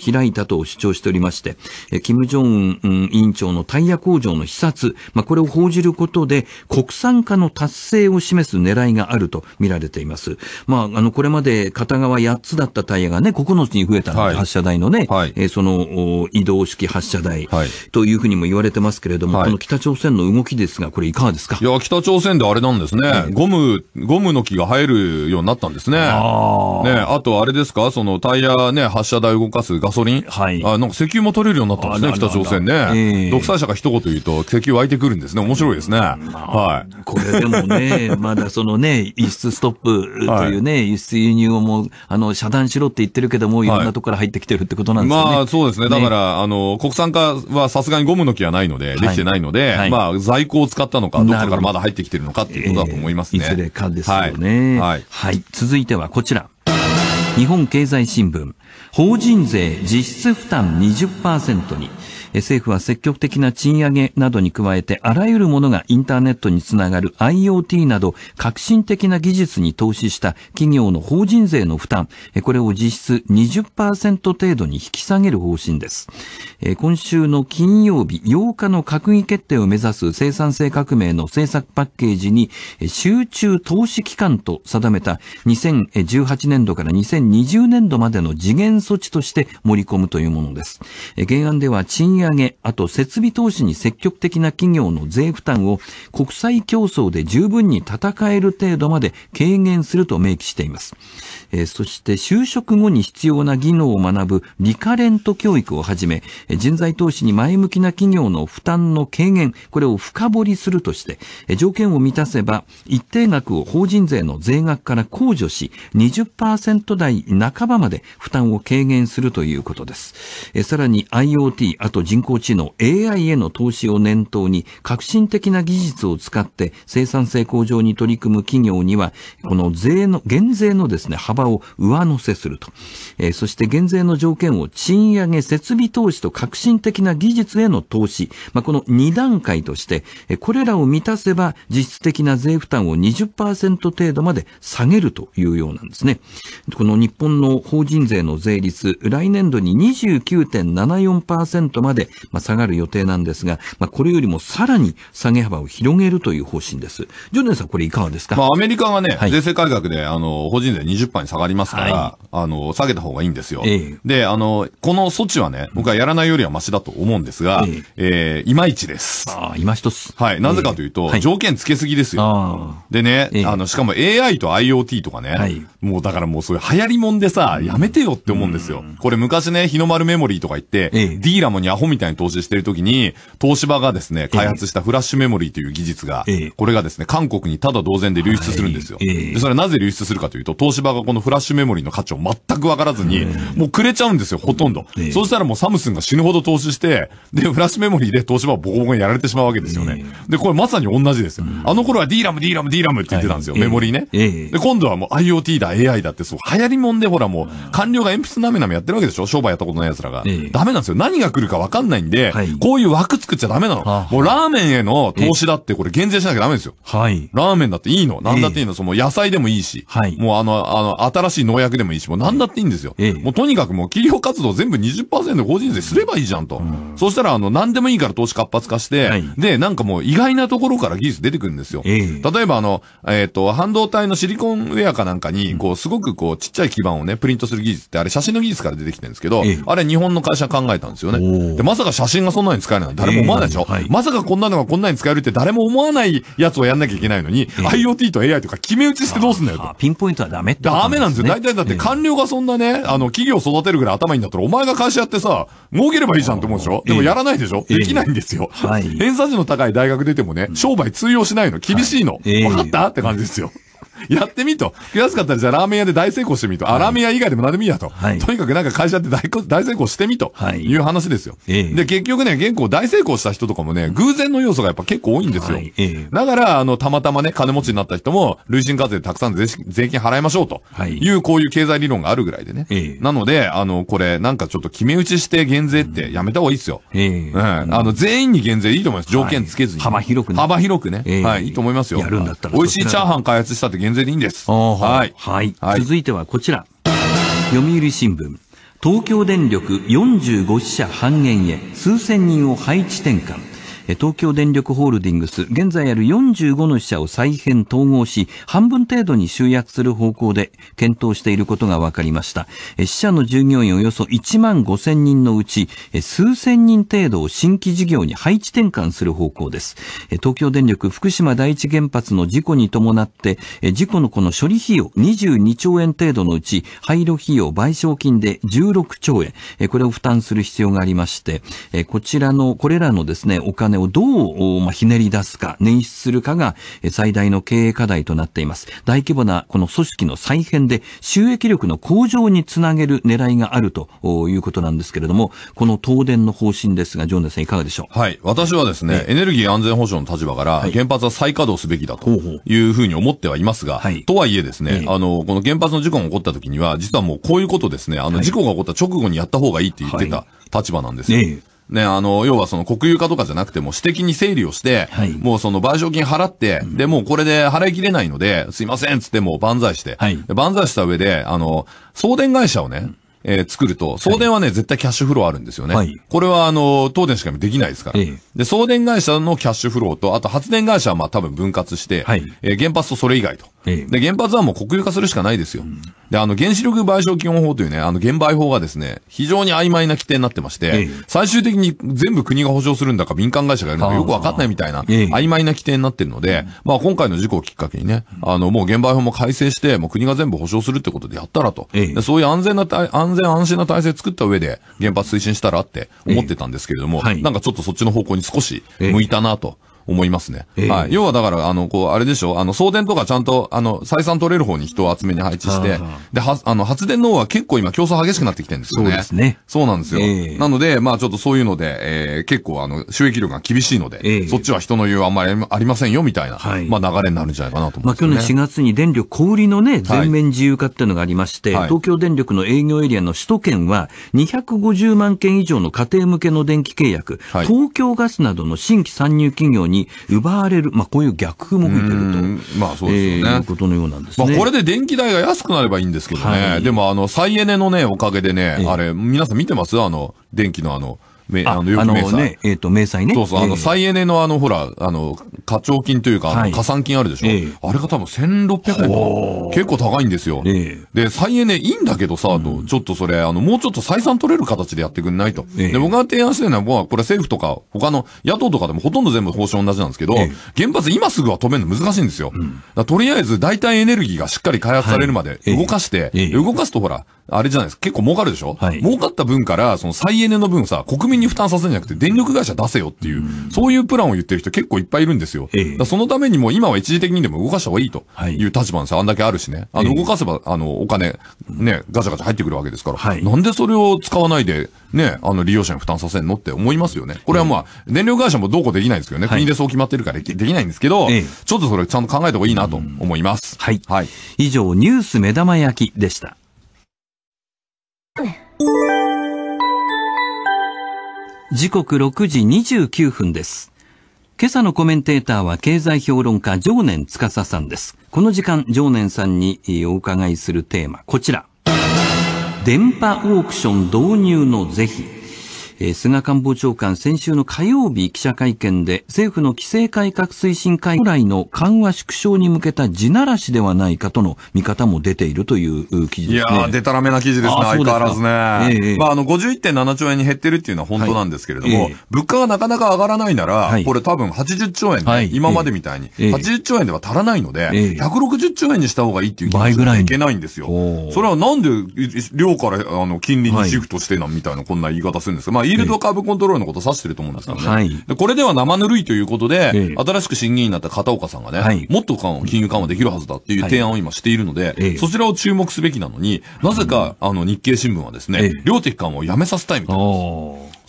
だと主張しておりまして、え金正恩、うん、委員長のタイヤ工場の視察、まあ、これを報じることで国産化の達成を示す狙いがあると見られています。まあ、あのこれまで片側やっつだったタイヤがねここのつに増えたので、はい、発射台のね、はい、えー、その移動式発射台、はい、というふうにも言われてますけれども、はい、この北朝鮮の動きですが、これいかがですか？ いや、北朝鮮であれなんですね、はい、ゴムゴムの木が生えるようになったんですね。あね、あとあれですか、そのタイヤね発射台を動かすガソリン、はい、あなんか石油も取れるようになったんですね、北朝鮮ね、えー、独裁者が一言言うと石油湧いてくるんですね。面白いですね。はい。 これでもね、まだそのね輸出ストップというね、はい、輸出輸入をもうあの遮断しろって言ってるけども、いろんなところから入ってきてるってことなんですよね。 まあそうですね。だから、ね、あの国産化はさすがにゴムの木はないので、できてないので、はいはい、まあ在庫を使ったのか、どこからまだ入ってきてるのかっていうことだと思いますね。 えー、いずれかですよね。はい。はい。はい。続いてはこちら。日本経済新聞。法人税実質負担 にじゅっパーセント に。政府は積極的な賃上げなどに加えて、あらゆるものがインターネットにつながる アイオーティー など革新的な技術に投資した企業の法人税の負担、これを実質 にじゅっパーセント 程度に引き下げる方針です。今週の金曜日ようかの閣議決定を目指す生産性革命の政策パッケージに集中投資期間と定めたにせんじゅうはちねんどからにせんにじゅうねんどまでの時限措置として盛り込むというものです。原案では賃上げ、あと設備投資に積極的な企業の税負担を国際競争で十分に戦える程度まで軽減すると明記しています。えー、そして就職後に必要な技能を学ぶリカレント教育をはじめ、人材投資に前向きな企業の負担の軽減、これを深掘りするとして、条件を満たせば一定額を法人税の税額から控除し、にじゅっパーセント 台半ばまで負担を軽減するということです。えさらに アイオーティー、あと人工知能 エーアイ への投資を念頭に、革新的な技術を使って生産性向上に取り組む企業には、この税の減税のですね幅を上乗せすると、えー、そして減税の条件を賃上げ、設備投資と革新的な技術への投資、まあ、このに段階として、えー、これらを満たせば実質的な税負担を にじゅっパーセント 程度まで下げるというようなんですね。この日本の法人税の税率、来年度に にじゅうきゅうてんななよんパーセント まで、まあ、下がる予定なんですが、まあ、これよりもさらに下げ幅を広げるという方針です。ジョネさん、これいかがですか？ まあ、アメリカがね、はい、税制改革であの法人税 にじゅっパーセント に下がりますから、はい、あの下げた方がいいんですよ。えー、で、あのこの措置はね、僕はやらないよりはマシだと思うんですが、えーえー、いまいちです。 ああ、今一つ。 はい。なぜかというと、えー、条件つけすぎですよ。はい、でね、えー、あのしかも エーアイ と アイオーティー とかね、はい、もうだからもうそういう流行りもんでさ、やめてよって思うんですよ。これ昔ね、日の丸メモリーとか言って、えー、ディーラムにアホみたいに投資してるときに、東芝がですね、開発したフラッシュメモリーという技術が、えー、これがですね、韓国にただ同然で流出するんですよ。はい、えー、でそれはなぜ流出するかというと、東芝がこのフラッシュメモリーの価値を全く分からずに、えー、もうくれちゃうんですよ、ほとんど。えー、そうしたらもうサムスンが死ぬほど投資して、で、フラッシュメモリーで東芝はボコボコにやられてしまうわけですよね。えー、で、これまさに同じですよ。うん、あの頃はディーラム、ディーラム、ディーラムって言ってたんですよ、はい、メモリーね。えー、で、今度はもう アイオーティー だ、エーアイ だって、そう、流行りもんでほらもう、官僚が鉛筆なめなめやってるわけでしょ、商売やったことない奴らが。えー、ダメなんですよ。何が来るか分かんないんで、はい、こういう枠作っちゃダメなの。もうラーメンへの投資だってこれ減税しなきゃダメですよ。はい。ラーメンだっていいの。なんだっていいの。その野菜でもいいし。はい。もうあの、あの、新しい農薬でもいいし、もうなんだっていいんですよ。ええ。もうとにかくもう企業活動全部 にじゅっパーセント 法人税すればいいじゃんと。うん、そうしたらあの、なんでもいいから投資活発化して、はい、で、なんかもう意外なところから技術出てくるんですよ。ええ。例えばあの、えっと、半導体のシリコンウェアかなんかに、こう、すごくこう、ちっちゃい基板をね、プリントする技術ってあれ写真の技術から出てきてるんですけど、ええ、あれ日本の会社考えたんですよね。で、まさか写真がそんなに使えないの誰も思わないでしょ、えーはい、まさかこんなのがこんなに使えるって誰も思わないやつをやんなきゃいけないのに、えー、アイオーティー と エーアイ とか決め打ちしてどうすんだよと。 ピンポイントはダメってことなんですね。ダメなんですよ。大体だって官僚がそんなね、あの、企業を育てるぐらい頭いいんだったら、お前が会社やってさ、儲ければいいじゃんって思うでしょ、えー、でもやらないでしょ、えー、できないんですよ。はい。偏差値の高い大学出てもね、商売通用しないの。厳しいの。はい、えー、分かったって感じですよ。やってみと。悔しかったらじゃあラーメン屋で大成功してみと。あ、ラーメン屋以外でも何でもいいやと。はい、とにかくなんか会社って大大成功してみと。はい、いう話ですよ。えー、で、結局ね、結構大成功した人とかもね、偶然の要素がやっぱ結構多いんですよ。はいえー、だから、あの、たまたまね、金持ちになった人も、累進課税でたくさん税税金払いましょうと。はい、いう、こういう経済理論があるぐらいでね。えー、なので、あの、これ、なんかちょっと決め打ちして減税ってやめた方がいいですよ。えーうん、あの、全員に減税いいと思います。条件つけずに。はい、 幅広くね。 幅広くね。えー、はい、いいと思いますよ。 やるんだったら。 美味しいチャーハン開発したって減税でいいんです。 はい、はい。はい。続いてはこちら。読売新聞。 東京電力よんじゅうごししゃ半減へ数千人を配置転換。東京電力ホールディングス、現在あるよんじゅうごの支社を再編統合し、半分程度に集約する方向で検討していることが分かりました。支社の従業員およそいちまんごせんにんのうち、数千人程度を新規事業に配置転換する方向です。東京電力福島第一原発の事故に伴って、事故のこの処理費用にじゅうにちょうえん程度のうち、廃炉費用賠償金でじゅうろくちょうえん、これを負担する必要がありまして、こちらの、これらのですね、お金をどう、まあ、ひねり出すか、捻出するかが最大の経営課題となっています。大規模なこの組織の再編で収益力の向上につなげる狙いがあるということなんですけれども、この東電の方針ですが、ジョンネさんいかがでしょう。 はい。私はですね、エネルギー安全保障の立場から、はい、原発は再稼働すべきだというふうに思ってはいますが、はい、とはいえですね、あの、この原発の事故が起こった時には、実はもうこういうことですね、あの、事故が起こった直後にやった方がいいって言ってた立場なんですよ。はいねね、あの、要はその国有化とかじゃなくても私的に整理をして、はい、もうその賠償金払って、うん、で、もうこれで払いきれないので、すいませんっつってもう万歳して、はい、万歳した上で、あの、送電会社をね、うんえー、作ると、送電はね、はい、絶対キャッシュフローあるんですよね。はい、これはあの、東電しかできないですから。ええ、で、送電会社のキャッシュフローと、あと発電会社はまあ多分分割して、はい、えー、原発とそれ以外と。ええ、で、原発はもう国有化するしかないですよ。うん、で、あの、原子力賠償基本法というね、あの、減賠法がですね、非常に曖昧な規定になってまして、ええ、最終的に全部国が保証するんだか民間会社がやるのかよくわかんないみたいな、ええ、曖昧な規定になってるので、うん、まあ今回の事故をきっかけにね、あの、もう減賠法も改正して、もう国が全部保証するってことでやったらと。ええ、でそういう安全な、安全安心な体制作った上で原発推進したらって思ってたんですけれども、ええはい、なんかちょっとそっちの方向に少し向いたなと。思いますね。えー、はい。要はだから、あの、こう、あれでしょ、あの、送電とかちゃんと、あの、採算取れる方に人を集めに配置して、で、は、あの、発電の方は結構今競争激しくなってきてるんですよね。そうですね。そうなんですよ。えー、なので、まあちょっとそういうので、えー、結構あの、収益力が厳しいので、えー、そっちは人の言うあんまりありませんよ、みたいな、はい、まあ流れになるんじゃないかなと思います、ね。まあ去年しがつに電力小売りのね、全面自由化っていうのがありまして、はい、東京電力の営業エリアの首都圏は、にひゃくごじゅうまんけん以上の家庭向けの電気契約、はい、東京ガスなどの新規参入企業に奪われる、まあこういう逆風も吹いてると。まあそうですよね。えー、いうことのようなんですね。まあこれで電気代が安くなればいいんですけどね。はい、でもあの、再エネのね、おかげでね、えー、あれ、皆さん見てますあの、電気のあの、め、あの、よく明細。ね、えっと、明細ね。そうそう、あの、再エネのあの、ほら、あの、課徴金というか、あの、加算金あるでしょ。えー、あれが多分せんろっぴゃくえんとか、結構高いんですよ。えー、で、再エネいいんだけどさ、と、ちょっとそれ、あの、もうちょっと採算取れる形でやってくんないと。えー、で、僕が提案してるのは、もう、これ政府とか、他の野党とかでもほとんど全部方針同じなんですけど、えー、原発今すぐは止めるの難しいんですよ。うん、だとりあえず、代替エネルギーがしっかり開発されるまで動かして、はいえー、動かすとほら、あれじゃないですか。結構儲かるでしょ、はい、儲かった分から、その再エネの分さ、国民に負担させるんじゃなくて、電力会社出せよっていう、うん、そういうプランを言ってる人結構いっぱいいるんですよ。えー、だそのためにも今は一時的にでも動かした方がいいという立場なんですよ。あんだけあるしね。あの、動かせば、あの、お金、ね、ガチャガチャ入ってくるわけですから。はい、なんでそれを使わないで、ね、あの、利用者に負担させんのって思いますよね。これはまあ、電力会社もどうこうできないんですけどね。国でそう決まってるからできないんですけど、えー、ちょっとそれちゃんと考えた方がいいなと思います。はい。はい。 以上、ニュース目玉焼きでした。時刻ろくじにじゅうきゅうふんです。今朝のコメンテーターは経済評論家常念司さんです。この時間常念さんにお伺いするテーマこちら。電波オークション導入の是非。えー、菅官房長官先週の火曜日記者会見で政府の規制改革推進会将来の緩和縮小に向けた地ならしではないかとの見方も出ているという記事ですね。 いやー、でたらめな記事ですね。相変わらずね。えー、まあ、あの、ごじゅういってんななちょうえんに減ってるっていうのは本当なんですけれども、はいえー、物価がなかなか上がらないなら、はい、これ多分はちじゅっちょうえん、ねはい、今までみたいに、えー、はちじゅっちょうえんでは足らないので、えー、ひゃくろくじゅっちょうえんにした方がいいっていう気持ちがいけないんですよ。それはなんで、量からあの金利にシフトしてなみたいなこんな言い方するんですか。まあ、イールドカーブコントロールのことを指してると思うんですけどね。はい、でこれでは生ぬるいということで、ええ、新しく審議員になった片岡さんがね、はい、もっと金融緩和できるはずだっていう提案を今しているので、はい、そちらを注目すべきなのに、なぜか、あの日経新聞はですね、ええ、量的緩和をやめさせたいみたいな。そ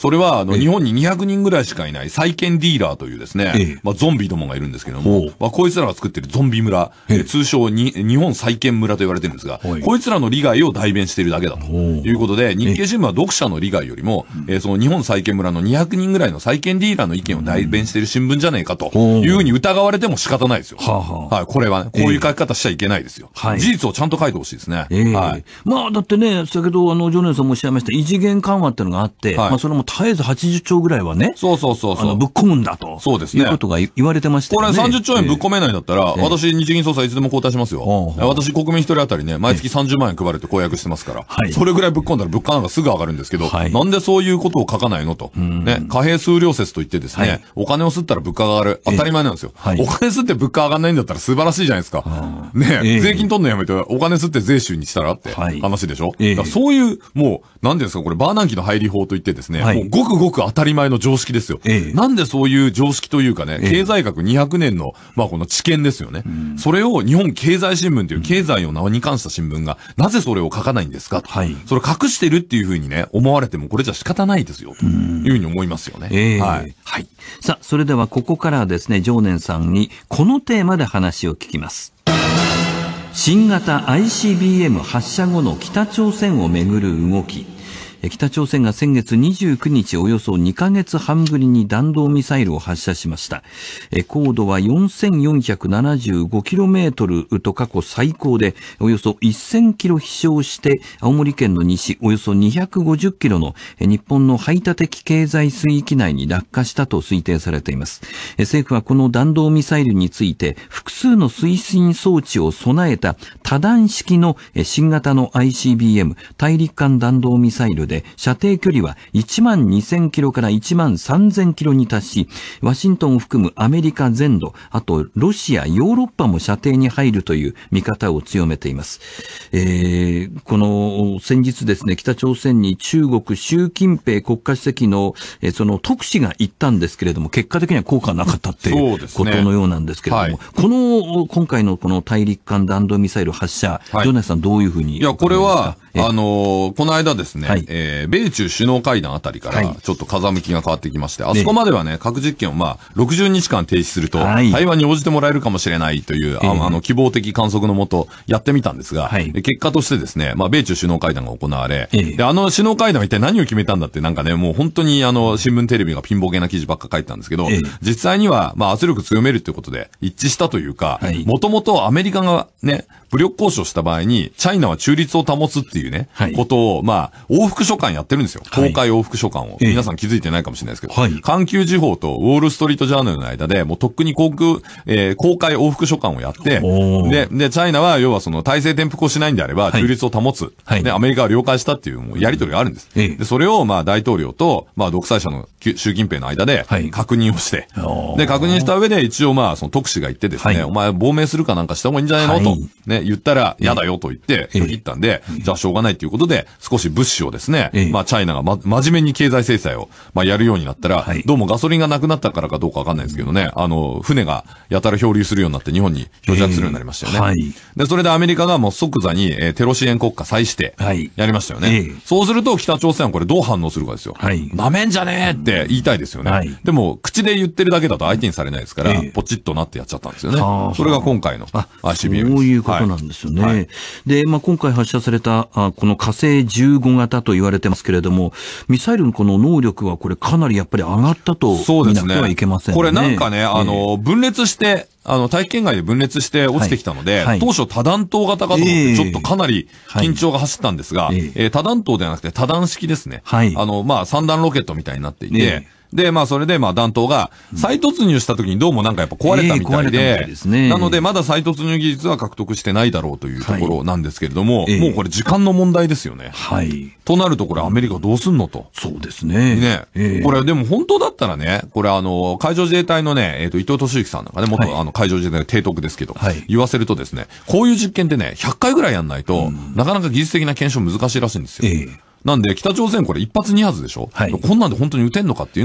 それは、あの、日本ににひゃくにんぐらいしかいない債券ディーラーというですね、ええ、まあ、ゾンビどもがいるんですけども、まあ、こいつらが作ってるゾンビ村、ええ、通称に、日本債券村と言われてるんですが、こいつらの利害を代弁しているだけだということで、日経新聞は読者の利害よりも、ええ、その日本債券村のにひゃくにんぐらいの債券ディーラーの意見を代弁している新聞じゃねえかというふうに疑われても仕方ないですよ。はあはあ、はい、これはね、こういう書き方しちゃいけないですよ。ええ、事実をちゃんと書いてほしいですね。ええ、はい。 まあ、だってね、先ほど、あの、常連さんもおっしゃいました、異次元緩和っていうのがあって、はい、まあ、それも絶えずはちじゅっちょうぐらいはね、 そうそうそうそう。 あの、ぶっ込むんだと。 そうですね。 いうことが言われてましたよね。 これさんじゅっちょうえんぶっ込めないんだったら、えー、私、日銀総裁いつでも交代しますよ。えー、私、国民一人当たりね、毎月さんじゅうまんえん配れて公約してますから、はい、それぐらいぶっ込んだら物価なんかすぐ上がるんですけど、はい、なんでそういうことを書かないのと。ね、貨幣数量説といってですね、はい、お金を吸ったら物価が上がる。当たり前なんですよ。えーはい、お金吸って物価上がんないんだったら素晴らしいじゃないですか。ね、えー、税金取んのやめて、お金吸って税収にしたらって話でしょ。はい、だからそういう、もう、なんですか、これ、バーナンキの入り法といってですね、はい、もうごくごく当たり前の常識ですよ。ええ、なんでそういう常識というかね、ええ、経済学にひゃくねんの、まあこの知見ですよね。うん、それを日本経済新聞という経済を名に関した新聞が、なぜそれを書かないんですかと。はい、それを隠してるっていうふうにね、思われてもこれじゃ仕方ないですよ。というふうに思いますよね。ええ、はい。 はい。さあ、それではここからはですね、常念さんにこのテーマで話を聞きます。新型 アイシービーエム 発射後の北朝鮮をめぐる動き。北朝鮮が先月にじゅうくにちおよそにかげつはんぶりに弾道ミサイルを発射しました。高度は よんせんよんひゃくななじゅうごキロメートル と過去最高で、およそせんキロ飛翔して青森県の西およそにひゃくごじゅっキロの日本の排他的経済水域内に落下したと推定されています。政府はこの弾道ミサイルについて複数の推進装置を備えた多段式の新型の アイシービーエム 大陸間弾道ミサイルで射程距離はいちまんにせんキロからいちまんさんぜんキロに達し、ワシントンを含むアメリカ全土、あとロシア、ヨーロッパも射程に入るという見方を強めています。えー、この先日ですね、北朝鮮に中国習近平国家主席のえその特使が行ったんですけれども、結果的には効果がなかったっていうことのようなんですけれども、ね、はい、この今回のこの大陸間弾道ミサイル発射、はい、ジョナサさんどういうふうに？ いや、これはあのー、この間ですね、はい、えー、米中首脳会談あたりからちょっと風向きが変わってきまして、はい、あそこまではね、核実験をまあろくじゅうにちかん停止すると対話に応じてもらえるかもしれないという、はい、あの希望的観測のもとやってみたんですが、はい、結果としてですね、まあ米中首脳会談が行われ、であの首脳会談は一体何を決めたんだってなんかね、もう本当にあの新聞テレビがピンボケな記事ばっか書いてたんですけど、実際にはまあ圧力強めるということで一致したというか、もともとアメリカがね、武力交渉した場合にチャイナは中立を保つっていうね、はい、ことをまあ往復書簡やってるんですよ。公開往復書簡を、はい、皆さん気づいてないかもしれないですけど、はい、環球時報とウォールストリートジャーナルの間でもうとっくに航空、えー、公開往復書簡をやって、で、で、チャイナは要はその体制転覆をしないんであれば中立を保つ、はい、で、アメリカは了解したっていうもうやり取りがあるんです。はい、で、それをまあ大統領とまあ独裁者の習近平の間で確認をして、はい、で、確認した上で一応まあその特使が言ってですね、はい、お前亡命するかなんかした方がいいんじゃないの、はい、と、ね、言ったら嫌だよと言って拒否ったんで、じゃあしょうがないということで少し物資をですね、まあチャイナがま、真面目に経済制裁をまあやるようになったら、はい、どうもガソリンがなくなったからかどうかわかんないですけどね、あの、船がやたら漂流するようになって日本に漂着するようになりましたよね。はい、で、それでアメリカがもう即座に、えー、テロ支援国家再指定やりましたよね。はい、そうすると北朝鮮はこれどう反応するかですよ。はい、なめんじゃねえって言いたいですよね。はい、でも口で言ってるだけだと相手にされないですから、えー、ポチッとなってやっちゃったんですよね。それが今回の アイシービーエム です。 そういうことなんですよね。はいはい、で、まあ、今回発射されたあこの火星じゅうご型と言われてますけれども、ミサイルのこの能力はこれかなりやっぱり上がったと見なくてはいけませんね。 これなんかね、あの、分裂して、あの、大気圏外で分裂して落ちてきたので、はいはい、当初多弾頭型かと思って、ちょっとかなり緊張が走ったんですが、えーえー、多弾頭ではなくて多弾式ですね。はい、あの、まあ、三段ロケットみたいになっていて、えーで、まあ、それで、まあ、弾頭が、再突入した時にどうもなんかやっぱ壊れたみたいで、えー、ですね、なので、まだ再突入技術は獲得してないだろうというところなんですけれども、はい、もうこれ時間の問題ですよね。はい。となると、これアメリカどうすんのと。 そうですね。 ね。えー、これ、でも本当だったらね、これあの、海上自衛隊のね、えっと、伊藤俊之さんなんかね、元、はい、あの、海上自衛隊の提督ですけど、はい、言わせるとですね、こういう実験ってね、ひゃっかいぐらいやんないと、うん、なかなか技術的な検証難しいらしいんですよ。えー、なんで、北朝鮮これ一発二発でしょ、はい、こんなんで本当に撃てんのかっていうのは、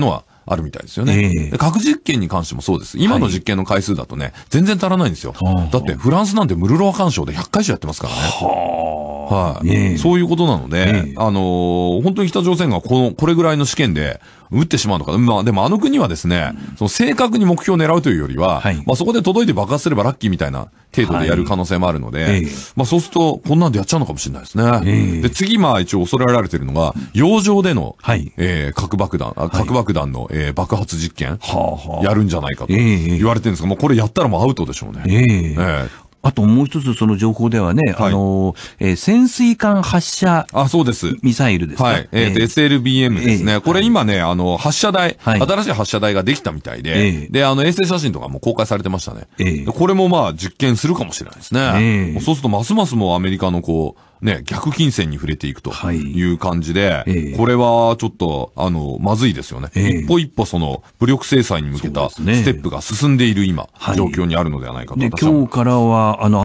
あるみたいですよね。えー、で核実験に関してもそうです。今の実験の回数だとね、全然足らないんですよ。はい、だってフランスなんてムルロワ干渉でひゃっかい以上やってますからね。はい、えー。そういうことなので、えー、あのー、本当に北朝鮮がこの、これぐらいの試験で撃ってしまうのか。まあでもあの国はですね、うん、その正確に目標を狙うというよりは、はい、まあそこで届いて爆発すればラッキーみたいな程度でやる可能性もあるので、はい、えー、まあそうするとこんなんでやっちゃうのかもしれないですね。えー、で、次まあ一応恐れられているのが、洋上での、はい、えー、核爆弾、核爆弾の、えー、爆発実験、はい、やるんじゃないかと言われてるんですが、もうこれやったらもうアウトでしょうね。えーえーあともう一つその情報ではね、はい、あの、えー、潜水艦発射。 あ、そうです。 ミサイルですね。 はい。えっ、ー、と、エスエルビーエム ですね。えー、これ今ね、あの、発射台、はい、新しい発射台ができたみたいで、えー、で、あの、衛星写真とかも公開されてましたね。えー、これもまあ実験するかもしれないですね。えー、そうするとますますもうアメリカのこう、ね、逆金銭に触れていくという感じで、はい、えー、これはちょっと、あの、まずいですよね。えー、一歩一歩その、武力制裁に向けたステップが進んでいる今、ね、状況にあるのではないかと、 はい、で、今日からは、あの、